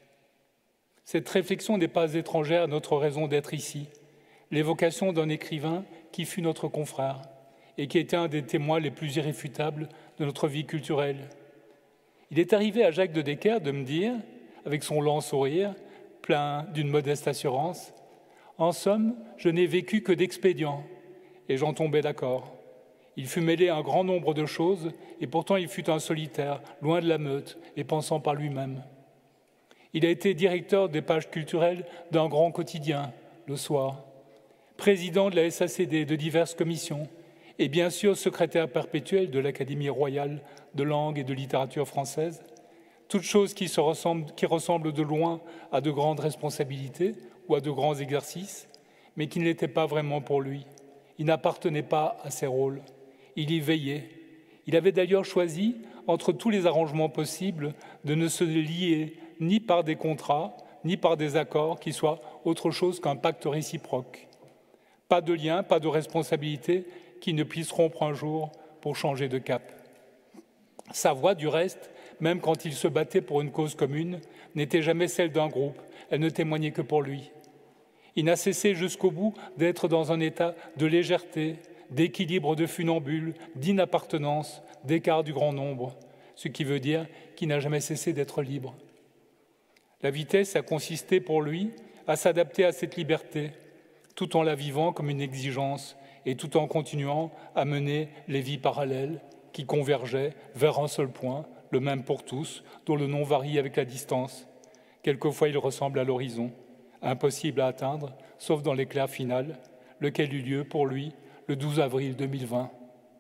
Cette réflexion n'est pas étrangère à notre raison d'être ici, l'évocation d'un écrivain qui fut notre confrère et qui était un des témoins les plus irréfutables de notre vie culturelle. Il est arrivé à Jacques de Decker de me dire, avec son lent sourire, plein d'une modeste assurance, « En somme, je n'ai vécu que d'expédients. » Et j'en tombais d'accord. Il fut mêlé à un grand nombre de choses, et pourtant il fut un solitaire, loin de la meute, et pensant par lui-même. Il a été directeur des pages culturelles d'un grand quotidien, Le Soir, président de la SACD de diverses commissions, et bien sûr secrétaire perpétuel de l'Académie royale de langue et de littérature française, toutes choses qui ressemblent de loin à de grandes responsabilités ou à de grands exercices, mais qui ne l'étaient pas vraiment pour lui. Il n'appartenait pas à ces rôles. Il y veillait. Il avait d'ailleurs choisi, entre tous les arrangements possibles, de ne se lier ni par des contrats, ni par des accords qui soient autre chose qu'un pacte réciproque. Pas de lien, pas de responsabilité qui ne puisse rompre un jour pour changer de cap. Sa voix, du reste, même quand il se battait pour une cause commune, n'était jamais celle d'un groupe, elle ne témoignait que pour lui. Il n'a cessé jusqu'au bout d'être dans un état de légèreté, d'équilibre de funambule, d'inappartenance, d'écart du grand nombre, ce qui veut dire qu'il n'a jamais cessé d'être libre. La vitesse a consisté pour lui à s'adapter à cette liberté, tout en la vivant comme une exigence et tout en continuant à mener les vies parallèles qui convergeaient vers un seul point, le même pour tous, dont le nom varie avec la distance. Quelquefois, il ressemble à l'horizon, impossible à atteindre, sauf dans l'éclair final, lequel eut lieu pour lui le 12 avril 2020.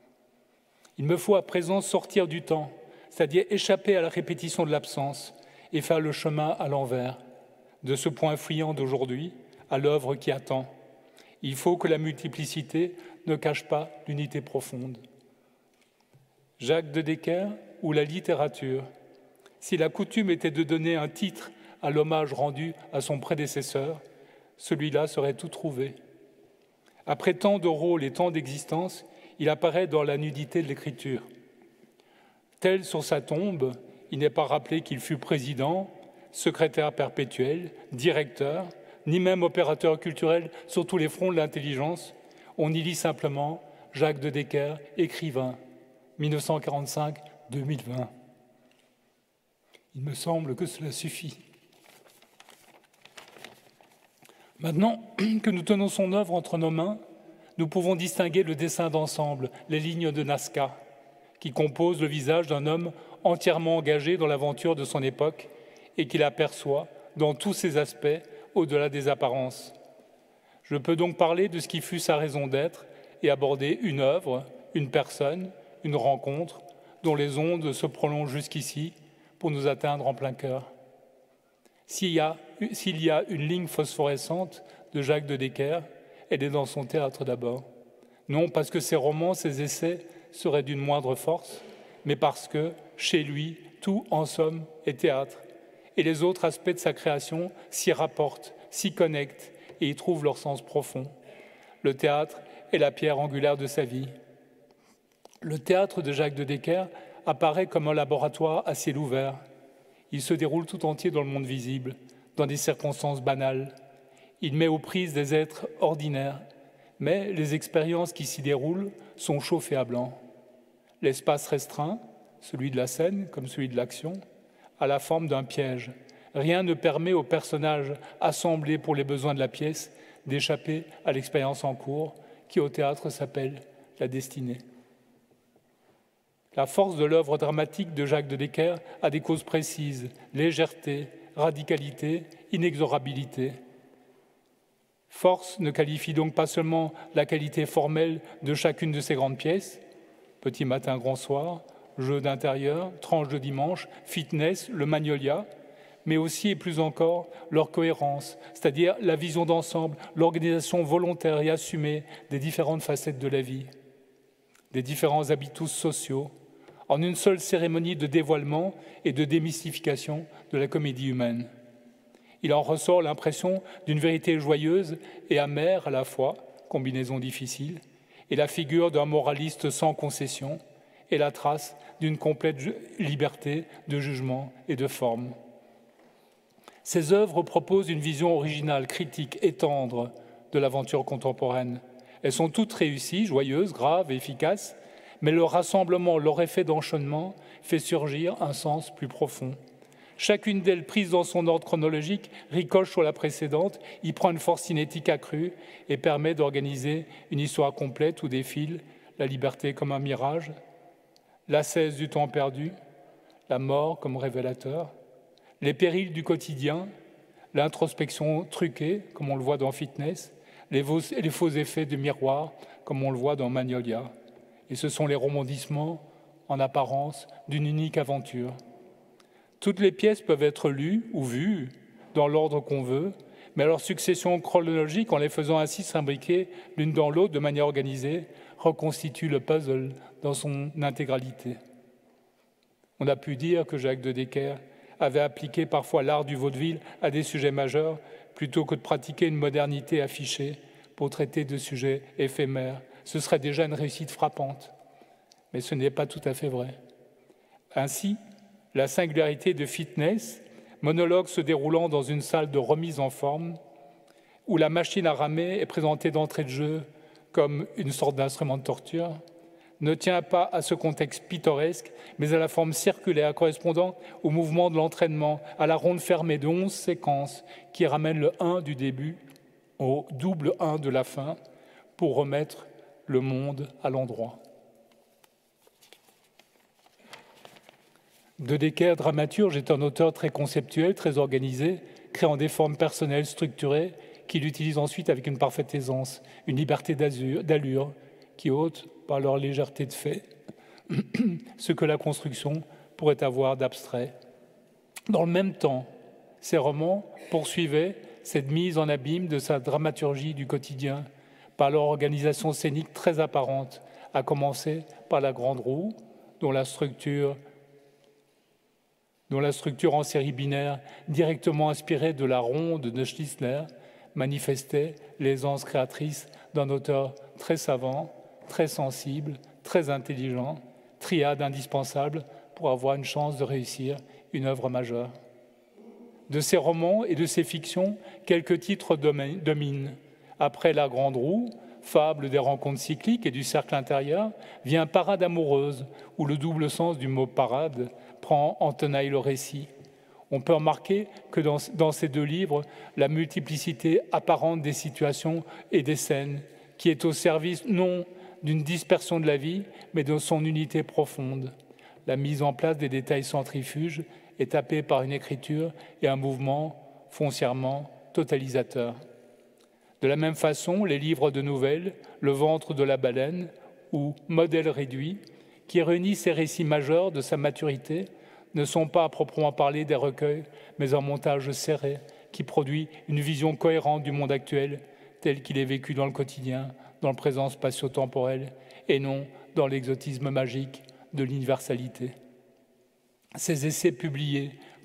Il me faut à présent sortir du temps, c'est-à-dire échapper à la répétition de l'absence et faire le chemin à l'envers, de ce point fuyant d'aujourd'hui à l'œuvre qui attend. Il faut que la multiplicité ne cache pas l'unité profonde. Jacques de Decker ou la littérature, si la coutume était de donner un titre à l'hommage rendu à son prédécesseur, celui-là serait tout trouvé. Après tant de rôles et tant d'existences, il apparaît dans la nudité de l'écriture. Tel sur sa tombe, il n'est pas rappelé qu'il fut président, secrétaire perpétuel, directeur, ni même opérateur culturel sur tous les fronts de l'intelligence. On y lit simplement Jacques de Decker, écrivain, 1945-2020. Il me semble que cela suffit. Maintenant que nous tenons son œuvre entre nos mains, nous pouvons distinguer le dessin d'ensemble, les lignes de Nazca, qui composent le visage d'un homme entièrement engagé dans l'aventure de son époque et qui l'aperçoit dans tous ses aspects au-delà des apparences. Je peux donc parler de ce qui fut sa raison d'être et aborder une œuvre, une personne, une rencontre dont les ondes se prolongent jusqu'ici pour nous atteindre en plein cœur. S'il y a une ligne phosphorescente de Jacques de Decker, elle est dans son théâtre d'abord. Non parce que ses romans, ses essais seraient d'une moindre force, mais parce que, chez lui, tout, en somme, est théâtre, et les autres aspects de sa création s'y rapportent, s'y connectent et y trouvent leur sens profond. Le théâtre est la pierre angulaire de sa vie. Le théâtre de Jacques de Decker apparaît comme un laboratoire à ciel ouvert. Il se déroule tout entier dans le monde visible, dans des circonstances banales. Il met aux prises des êtres ordinaires, mais les expériences qui s'y déroulent sont chauffées à blanc. L'espace restreint, celui de la scène comme celui de l'action, a la forme d'un piège. Rien ne permet aux personnages assemblés pour les besoins de la pièce d'échapper à l'expérience en cours, qui au théâtre s'appelle la destinée. La force de l'œuvre dramatique de Jacques de Decker a des causes précises: légèreté, radicalité, inexorabilité. Force ne qualifie donc pas seulement la qualité formelle de chacune de ces grandes pièces, Petit matin, grand soir, Jeu d'intérieur, Tranche de dimanche, Fitness, le Magnolia, mais aussi et plus encore leur cohérence, c'est-à-dire la vision d'ensemble, l'organisation volontaire et assumée des différentes facettes de la vie, des différents habitus sociaux, en une seule cérémonie de dévoilement et de démystification de la comédie humaine. Il en ressort l'impression d'une vérité joyeuse et amère à la fois, combinaison difficile, et la figure d'un moraliste sans concession, et la trace d'une complète liberté de jugement et de forme. Ces œuvres proposent une vision originale, critique et tendre de l'aventure contemporaine. Elles sont toutes réussies, joyeuses, graves et efficaces, mais leur rassemblement, leur effet d'enchaînement fait surgir un sens plus profond. Chacune d'elles, prise dans son ordre chronologique, ricoche sur la précédente, y prend une force cinétique accrue et permet d'organiser une histoire complète où défile la liberté comme un mirage, l'ascèse du temps perdu, la mort comme révélateur, les périls du quotidien, l'introspection truquée, comme on le voit dans Fitness, les faux effets de miroir, comme on le voit dans Magnolia. Et ce sont les rebondissements, en apparence, d'une unique aventure. Toutes les pièces peuvent être lues ou vues dans l'ordre qu'on veut, mais leur succession chronologique, en les faisant ainsi s'imbriquer l'une dans l'autre de manière organisée, reconstitue le puzzle dans son intégralité. On a pu dire que Jacques de Decker avait appliqué parfois l'art du vaudeville à des sujets majeurs, plutôt que de pratiquer une modernité affichée pour traiter de sujets éphémères. Ce serait déjà une réussite frappante, mais ce n'est pas tout à fait vrai. Ainsi, la singularité de Fitness, monologue se déroulant dans une salle de remise en forme, où la machine à ramer est présentée d'entrée de jeu comme une sorte d'instrument de torture, ne tient pas à ce contexte pittoresque, mais à la forme circulaire correspondant au mouvement de l'entraînement, à la ronde fermée de 11 séquences qui ramènent le 1 du début au double 1 de la fin pour remettre le monde à l'endroit. De Decker, dramaturge, est un auteur très conceptuel, très organisé, créant des formes personnelles structurées qu'il utilise ensuite avec une parfaite aisance, une liberté d'allure qui ôte, par leur légèreté de fait, ce que la construction pourrait avoir d'abstrait. Dans le même temps, ces romans poursuivaient cette mise en abîme de sa dramaturgie du quotidien par leur organisation scénique très apparente, à commencer par La Grande Roue, dont la structure en série binaire, directement inspirée de La Ronde de Schnitzler, manifestait l'aisance créatrice d'un auteur très savant, très sensible, très intelligent, triade indispensable pour avoir une chance de réussir une œuvre majeure. De ces romans et de ces fictions, quelques titres dominent. Après La Grande Roue, fable des rencontres cycliques et du cercle intérieur, vient Parade amoureuse, où le double sens du mot parade prend en tenaille le récit. On peut remarquer que dans ces deux livres, la multiplicité apparente des situations et des scènes, qui est au service non d'une dispersion de la vie, mais de son unité profonde. La mise en place des détails centrifuges est tapée par une écriture et un mouvement foncièrement totalisateur. De la même façon, les livres de nouvelles, Le ventre de la baleine ou Modèle réduit, qui réunissent ces récits majeurs de sa maturité, ne sont pas à proprement parler des recueils, mais un montage serré qui produit une vision cohérente du monde actuel tel qu'il est vécu dans le quotidien, dans le présent spatio-temporel, et non dans l'exotisme magique de l'universalité. Ces essais publiés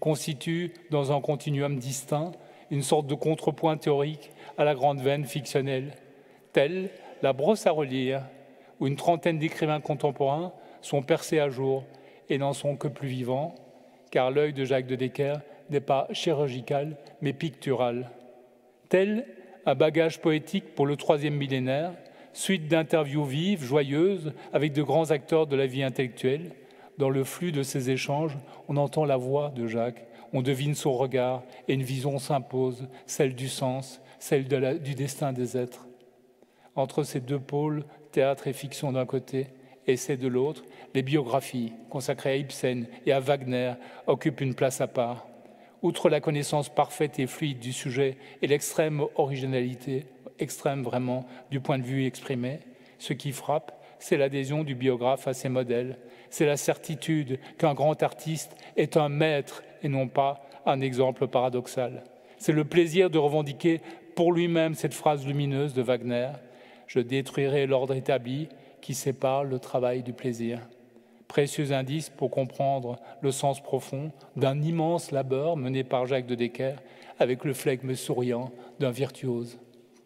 constitue, dans un continuum distinct, une sorte de contrepoint théorique à la grande veine fictionnelle, telle la brosse à relire, où une trentaine d'écrivains contemporains sont percés à jour et n'en sont que plus vivants, car l'œil de Jacques de Decker n'est pas chirurgical, mais pictural. Tel un bagage poétique pour le troisième millénaire, suite d'interviews vives, joyeuses, avec de grands acteurs de la vie intellectuelle. Dans le flux de ces échanges, on entend la voix de Jacques, on devine son regard et une vision s'impose, celle du sens, celle du destin des êtres. Entre ces deux pôles, théâtre et fiction d'un côté, essai de l'autre, les biographies consacrées à Ibsen et à Wagner occupent une place à part. Outre la connaissance parfaite et fluide du sujet et l'extrême originalité, extrême vraiment du point de vue exprimé, ce qui frappe, c'est l'adhésion du biographe à ses modèles. C'est la certitude qu'un grand artiste est un maître et non pas un exemple paradoxal. C'est le plaisir de revendiquer pour lui-même cette phrase lumineuse de Wagner « Je détruirai l'ordre établi qui sépare le travail du plaisir ». Précieux indice pour comprendre le sens profond d'un immense labeur mené par Jacques de Decker avec le flegme souriant d'un virtuose.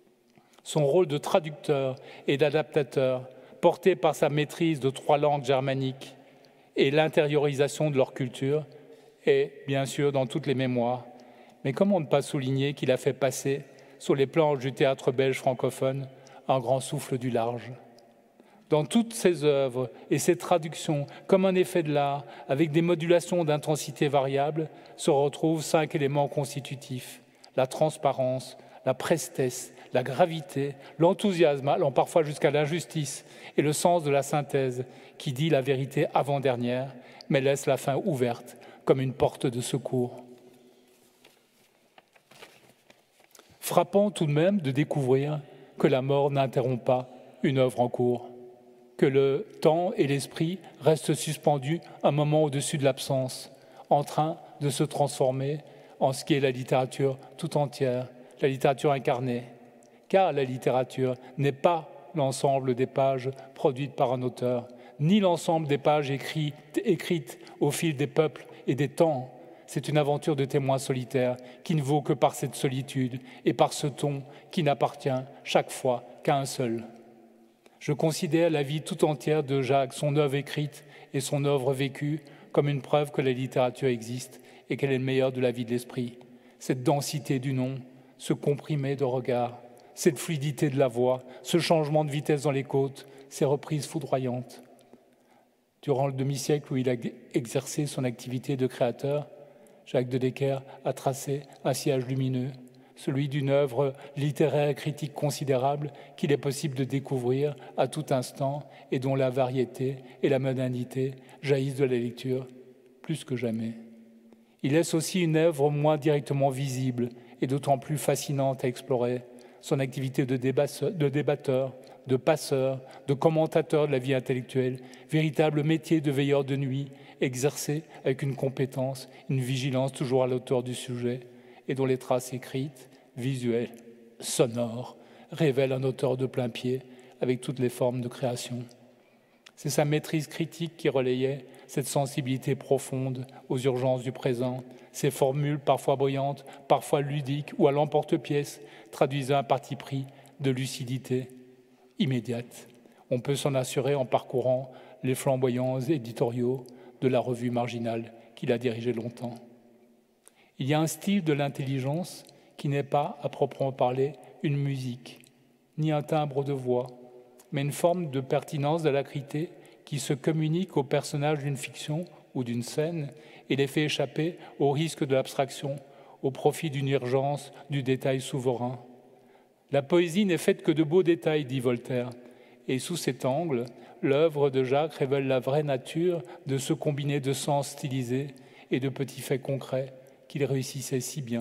Son rôle de traducteur et d'adaptateur, porté par sa maîtrise de 3 langues germaniques et l'intériorisation de leur culture, est bien sûr dans toutes les mémoires. Mais comment ne pas souligner qu'il a fait passer, sur les planches du théâtre belge francophone, un grand souffle du large. Dans toutes ses œuvres et ses traductions, comme un effet de l'art, avec des modulations d'intensité variables, se retrouvent 5 éléments constitutifs. La transparence, la prestesse, la gravité, l'enthousiasme, allant parfois jusqu'à l'injustice, et le sens de la synthèse, qui dit la vérité avant-dernière, mais laisse la fin ouverte, comme une porte de secours. Frappant tout de même de découvrir que la mort n'interrompt pas une œuvre en cours, que le temps et l'esprit restent suspendus un moment au-dessus de l'absence, en train de se transformer en ce qui est la littérature tout entière, la littérature incarnée. Car la littérature n'est pas l'ensemble des pages produites par un auteur, ni l'ensemble des pages écrites au fil des peuples et des temps. C'est une aventure de témoin solitaire qui ne vaut que par cette solitude et par ce ton qui n'appartient chaque fois qu'à un seul. Je considère la vie tout entière de Jacques, son œuvre écrite et son œuvre vécue, comme une preuve que la littérature existe et qu'elle est le meilleur de la vie de l'esprit. Cette densité du nom, ce comprimé de regard, cette fluidité de la voix, ce changement de vitesse dans les côtes, ces reprises foudroyantes. Durant le demi-siècle où il a exercé son activité de créateur, Jacques de Decker a tracé un sillage lumineux, celui d'une œuvre littéraire et critique considérable qu'il est possible de découvrir à tout instant et dont la variété et la modernité jaillissent de la lecture plus que jamais. Il laisse aussi une œuvre moins directement visible et d'autant plus fascinante à explorer, son activité de débatteur, de passeur, de commentateur de la vie intellectuelle, véritable métier de veilleur de nuit, exercé avec une compétence, une vigilance toujours à l'auteur du sujet, et dont les traces écrites, visuelles, sonores, révèlent un auteur de plein pied avec toutes les formes de création. C'est sa maîtrise critique qui relayait cette sensibilité profonde aux urgences du présent, ces formules parfois brillantes, parfois ludiques ou à l'emporte-pièce, traduisant un parti pris de lucidité immédiate. On peut s'en assurer en parcourant les flamboyants éditoriaux de la revue marginale qu'il a dirigée longtemps. Il y a un style de l'intelligence qui n'est pas, à proprement parler, une musique, ni un timbre de voix, mais une forme de pertinence de l'acrité qui se communique au personnage d'une fiction ou d'une scène et les fait échapper au risque de l'abstraction, au profit d'une urgence du détail souverain. La poésie n'est faite que de beaux détails, dit Voltaire, et sous cet angle, l'œuvre de Jacques révèle la vraie nature de ce combiné de sens stylisés et de petits faits concrets qu'il réussissait si bien.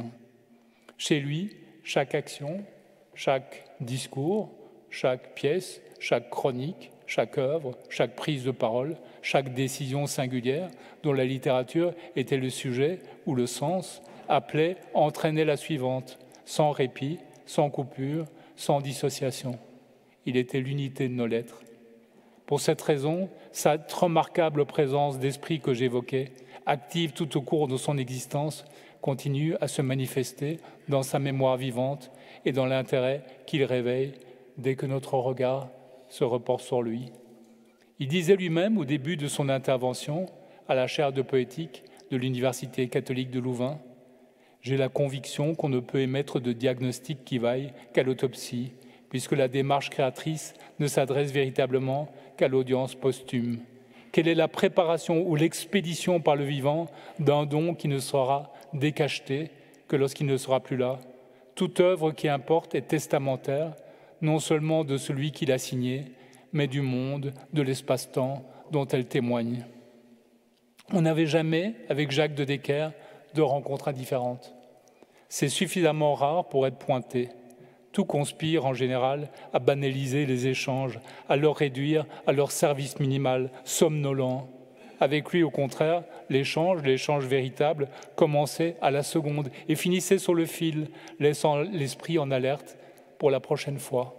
Chez lui, chaque action, chaque discours, chaque pièce, chaque chronique, chaque œuvre, chaque prise de parole, chaque décision singulière dont la littérature était le sujet ou le sens, appelait, entraînait la suivante, sans répit, sans coupure, sans dissociation. Il était l'unité de nos lettres. Pour cette raison, cette remarquable présence d'esprit que j'évoquais active tout au cours de son existence, continue à se manifester dans sa mémoire vivante et dans l'intérêt qu'il réveille dès que notre regard se reporte sur lui. Il disait lui-même au début de son intervention à la chaire de poétique de l'Université catholique de Louvain: « J'ai la conviction qu'on ne peut émettre de diagnostic qui vaille qu'à l'autopsie, puisque la démarche créatrice ne s'adresse véritablement qu'à l'audience posthume. Quelle est la préparation ou l'expédition par le vivant d'un don qui ne sera décacheté que lorsqu'il ne sera plus là? Toute œuvre qui importe est testamentaire, non seulement de celui qui l'a signée, mais du monde, de l'espace-temps dont elle témoigne. » On n'avait jamais, avec Jacques de Decker, de rencontres indifférentes. C'est suffisamment rare pour être pointé. Tout conspire en général à banaliser les échanges, à leur réduire à leur service minimal, somnolent. Avec lui, au contraire, l'échange véritable, commençait à la seconde et finissait sur le fil, laissant l'esprit en alerte pour la prochaine fois.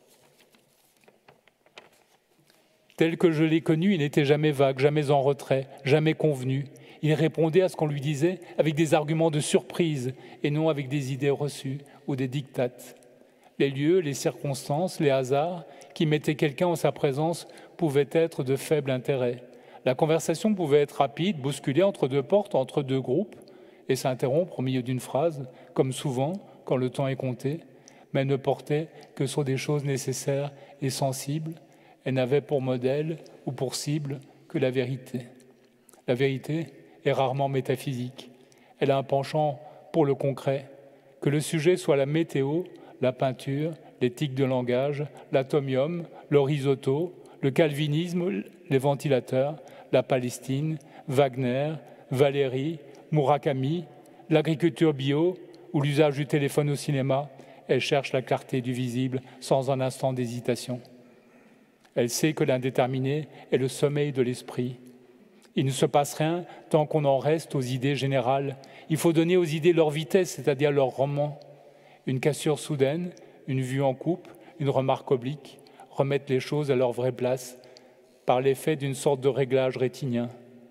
Tel que je l'ai connu, il n'était jamais vague, jamais en retrait, jamais convenu. Il répondait à ce qu'on lui disait avec des arguments de surprise et non avec des idées reçues ou des dictates. Les lieux, les circonstances, les hasards qui mettaient quelqu'un en sa présence pouvaient être de faible intérêt. La conversation pouvait être rapide, bousculée entre deux portes, entre deux groupes, et s'interrompre au milieu d'une phrase, comme souvent quand le temps est compté, mais ne portait que sur des choses nécessaires et sensibles. Elle n'avait pour modèle ou pour cible que la vérité. La vérité est rarement métaphysique. Elle a un penchant pour le concret. Que le sujet soit la météo, la peinture, l'éthique de langage, l'atomium, le risotto, le calvinisme, les ventilateurs, la Palestine, Wagner, Valéry, Murakami, l'agriculture bio ou l'usage du téléphone au cinéma, elle cherche la clarté du visible sans un instant d'hésitation. Elle sait que l'indéterminé est le sommeil de l'esprit. Il ne se passe rien tant qu'on en reste aux idées générales. Il faut donner aux idées leur vitesse, c'est-à-dire leur roman. Une cassure soudaine, une vue en coupe, une remarque oblique, remettre les choses à leur vraie place par l'effet d'une sorte de réglage rétinien.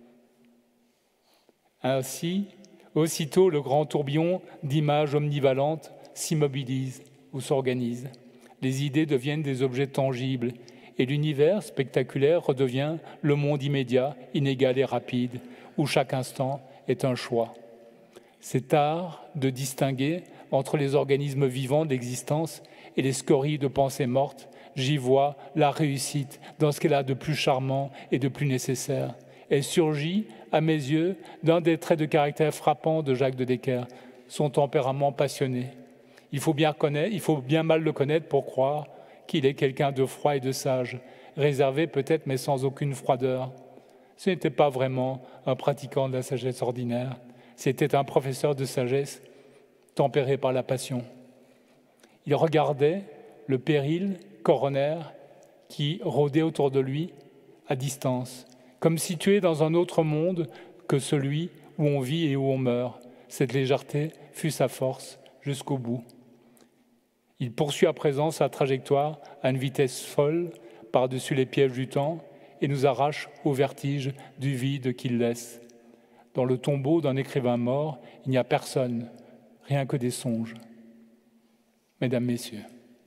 Ainsi, aussitôt le grand tourbillon d'images omnivalentes s'immobilise ou s'organise. Les idées deviennent des objets tangibles et l'univers spectaculaire redevient le monde immédiat, inégal et rapide, où chaque instant est un choix. C'est art de distinguer entre les organismes vivants de l'existence et les scories de pensées mortes. J'y vois la réussite dans ce qu'elle a de plus charmant et de plus nécessaire. Elle surgit, à mes yeux, d'un des traits de caractère frappants de Jacques de Decker, son tempérament passionné. Il faut bien mal le connaître pour croire qu'il est quelqu'un de froid et de sage, réservé peut-être mais sans aucune froideur. Ce n'était pas vraiment un pratiquant de la sagesse ordinaire, c'était un professeur de sagesse tempéré par la passion. Il regardait le péril coronaire qui rôdait autour de lui à distance, comme situé dans un autre monde que celui où on vit et où on meurt. Cette légèreté fut sa force jusqu'au bout. Il poursuit à présent sa trajectoire à une vitesse folle par-dessus les pièges du temps et nous arrache au vertige du vide qu'il laisse. Dans le tombeau d'un écrivain mort, il n'y a personne, rien que des songes. Mesdames, Messieurs,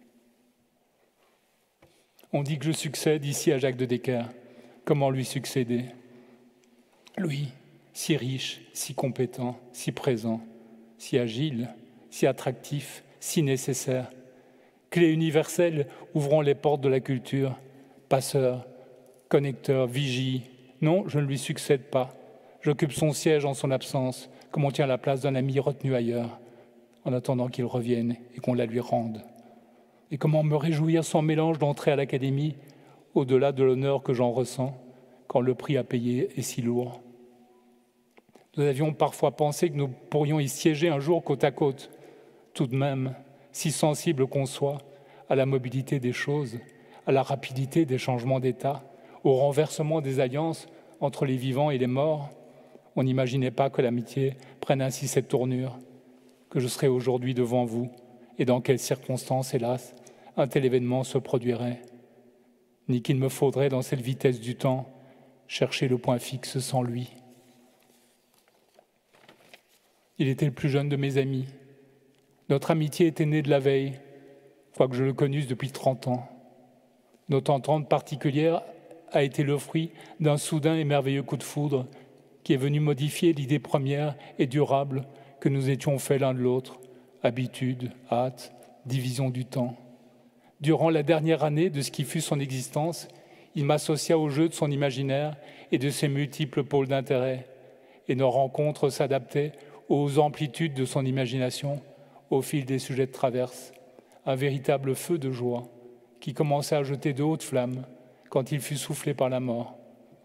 on dit que je succède ici à Jacques de Decker. Comment lui succéder? Lui, si riche, si compétent, si présent, si agile, si attractif, si nécessaire. Clé universelle ouvrant les portes de la culture, passeur, connecteur, vigie. Non, je ne lui succède pas. J'occupe son siège en son absence, comme on tient la place d'un ami retenu ailleurs, en attendant qu'il revienne et qu'on la lui rende. Et comment me réjouir sans mélange d'entrer à l'Académie, au-delà de l'honneur que j'en ressens, quand le prix à payer est si lourd. Nous avions parfois pensé que nous pourrions y siéger un jour côte à côte. Tout de même, si sensible qu'on soit à la mobilité des choses, à la rapidité des changements d'état, au renversement des alliances entre les vivants et les morts, on n'imaginait pas que l'amitié prenne ainsi cette tournure, que je serais aujourd'hui devant vous, et dans quelles circonstances, hélas, un tel événement se produirait, ni qu'il me faudrait, dans cette vitesse du temps, chercher le point fixe sans lui. Il était le plus jeune de mes amis. Notre amitié était née de la veille, quoique je le connusse depuis 30 ans. Notre entente particulière a été le fruit d'un soudain et merveilleux coup de foudre qui est venu modifier l'idée première et durable que nous étions faits l'un de l'autre, habitude, hâte, division du temps. Durant la dernière année de ce qui fut son existence, il m'associa au jeu de son imaginaire et de ses multiples pôles d'intérêt, et nos rencontres s'adaptaient aux amplitudes de son imagination au fil des sujets de traverse, un véritable feu de joie qui commençait à jeter de hautes flammes quand il fut soufflé par la mort.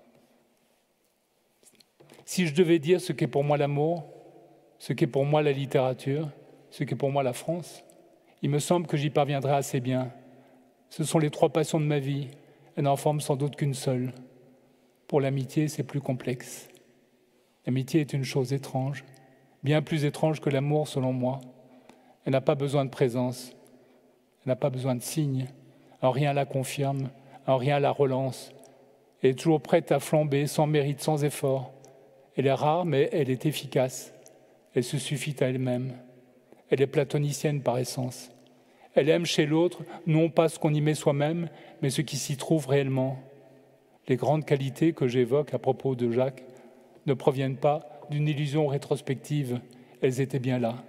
Si je devais dire ce qu'est pour moi l'amour, ce qu'est pour moi la littérature, ce qu'est pour moi la France, il me semble que j'y parviendrai assez bien. Ce sont les 3 passions de ma vie, elles n'en forment sans doute qu'une seule. Pour l'amitié, c'est plus complexe. L'amitié est une chose étrange, bien plus étrange que l'amour selon moi. Elle n'a pas besoin de présence, elle n'a pas besoin de signes. En rien la confirme, en rien la relance. Elle est toujours prête à flamber, sans mérite, sans effort. Elle est rare, mais elle est efficace. Elle se suffit à elle-même. Elle est platonicienne par essence. Elle aime chez l'autre, non pas ce qu'on y met soi-même, mais ce qui s'y trouve réellement. Les grandes qualités que j'évoque à propos de Jacques ne proviennent pas d'une illusion rétrospective. Elles étaient bien là.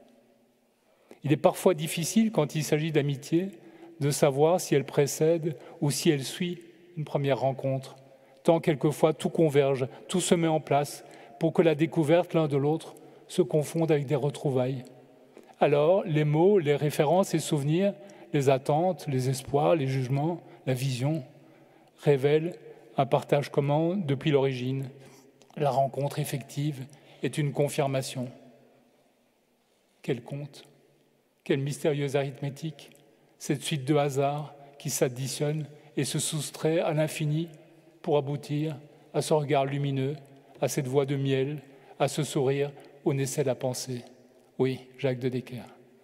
Il est parfois difficile, quand il s'agit d'amitié, de savoir si elle précède ou si elle suit une première rencontre, tant quelquefois tout converge, tout se met en place pour que la découverte l'un de l'autre se confonde avec des retrouvailles. Alors, les mots, les références et souvenirs, les attentes, les espoirs, les jugements, la vision, révèlent un partage commun depuis l'origine. La rencontre effective est une confirmation. Quel conte, quelle mystérieuse arithmétique, cette suite de hasards qui s'additionnent et se soustrait à l'infini pour aboutir à ce regard lumineux, à cette voix de miel, à ce sourire où naissait la pensée. Oui, Jacques de Decker.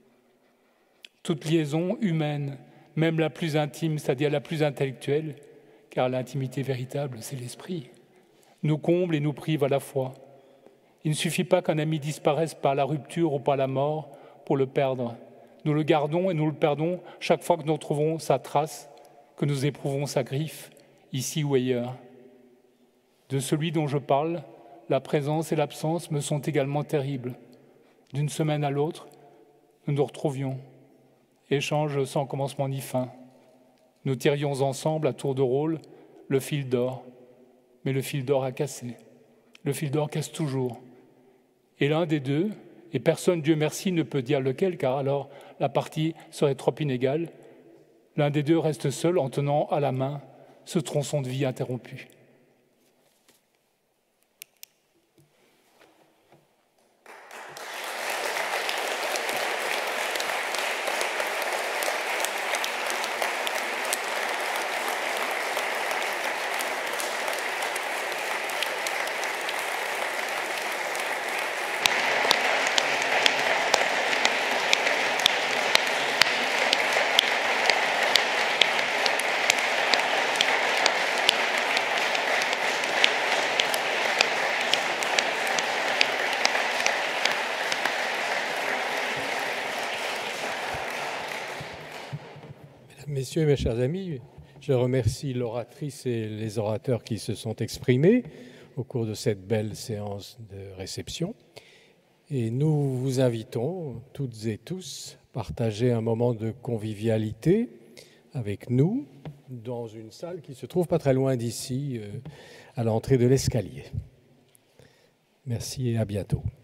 Toute liaison humaine, même la plus intime, c'est-à-dire la plus intellectuelle, car l'intimité véritable, c'est l'esprit, nous comble et nous prive à la fois. Il ne suffit pas qu'un ami disparaisse par la rupture ou par la mort pour le perdre. Nous le gardons et nous le perdons chaque fois que nous trouvons sa trace, que nous éprouvons sa griffe, ici ou ailleurs. De celui dont je parle, la présence et l'absence me sont également terribles. D'une semaine à l'autre, nous nous retrouvions. Échange sans commencement ni fin. Nous tirions ensemble, à tour de rôle, le fil d'or. Mais le fil d'or a cassé. Le fil d'or casse toujours. Et l'un des deux, et personne, Dieu merci, ne peut dire lequel, car alors la partie serait trop inégale, l'un des deux reste seul en tenant à la main ce tronçon de vie interrompu. Messieurs, mes chers amis, je remercie l'oratrice et les orateurs qui se sont exprimés au cours de cette belle séance de réception. Et nous vous invitons, toutes et tous, à partager un moment de convivialité avec nous dans une salle qui se trouve pas très loin d'ici, à l'entrée de l'escalier. Merci et à bientôt.